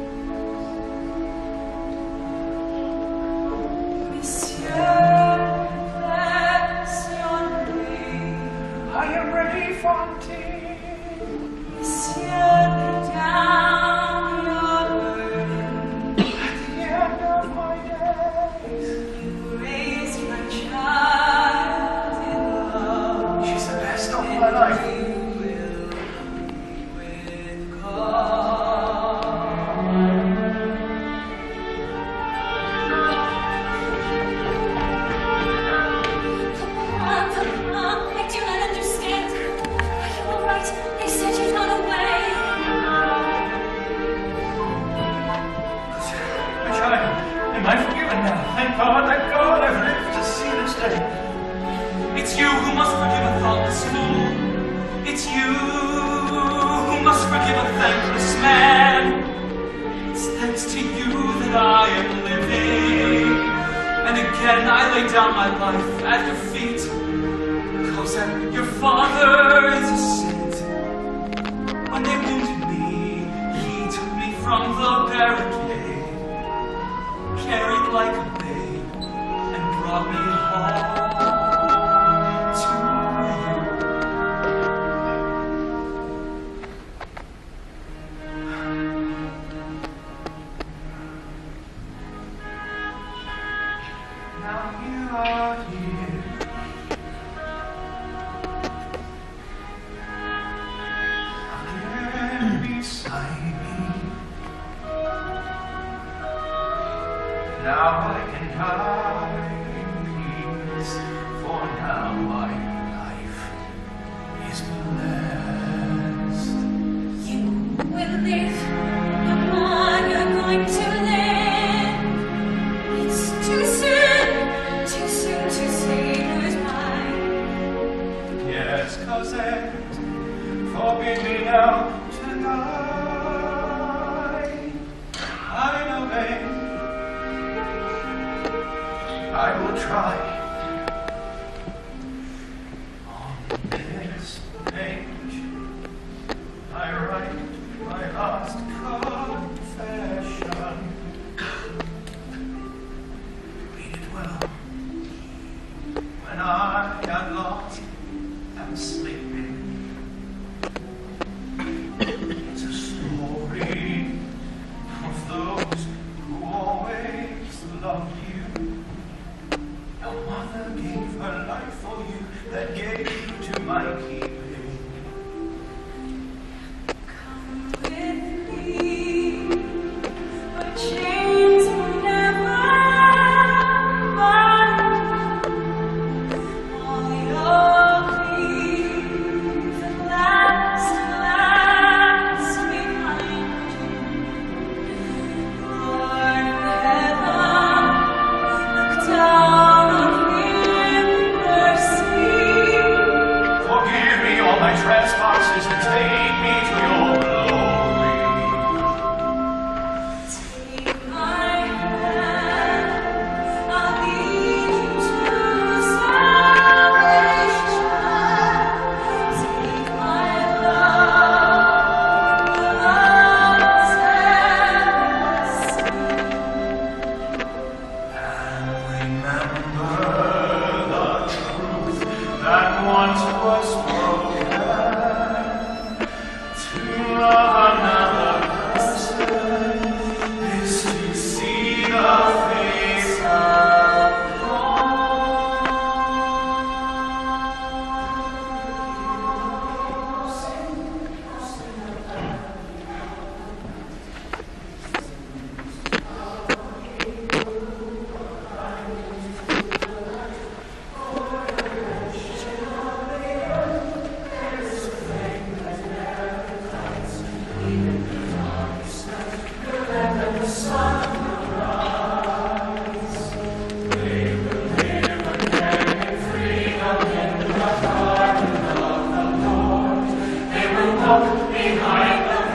Monsieur, bless your name. I am ready for tea. Monsieur, lay down your burden. At the end of my days, You raised my child in love. she's the best of my life. You will be with God. Papa, I do not understand. Are you all right? They said you've gone away. My child, am I forgiven now? Thank God, I've lived to see this day. It's you who must forgive a thoughtless fool. It's you who must forgive a thankless man. It's thanks to you that I am living. And again I lay down my life at your feet. Because your father is a saint. When they Now I can die in peace, for now my life is blessed. You will live, Papa, you're going to live. It's too soon to say goodbye. Yes, Cosette, forbid me now to die. I'm obeyed. I will try. On this page, I write my last confession. Read it well. When I at last am sleeping, it's a story of those who always loved you. Your mother gave her life for you, that gave you to my keeping. Come with me, where chains will never bind. All your grief at last behind. Lord of heaven, look down on him in mercy. Forgive me all my trespasses and take me to your glory. Take my hand, I'll lead you to salvation. Take my love, the love's endless. And remember the truth that once was spoken. To love another person is to see the face of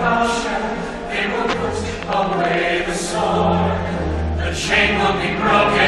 Away the sword, the chain will be broken.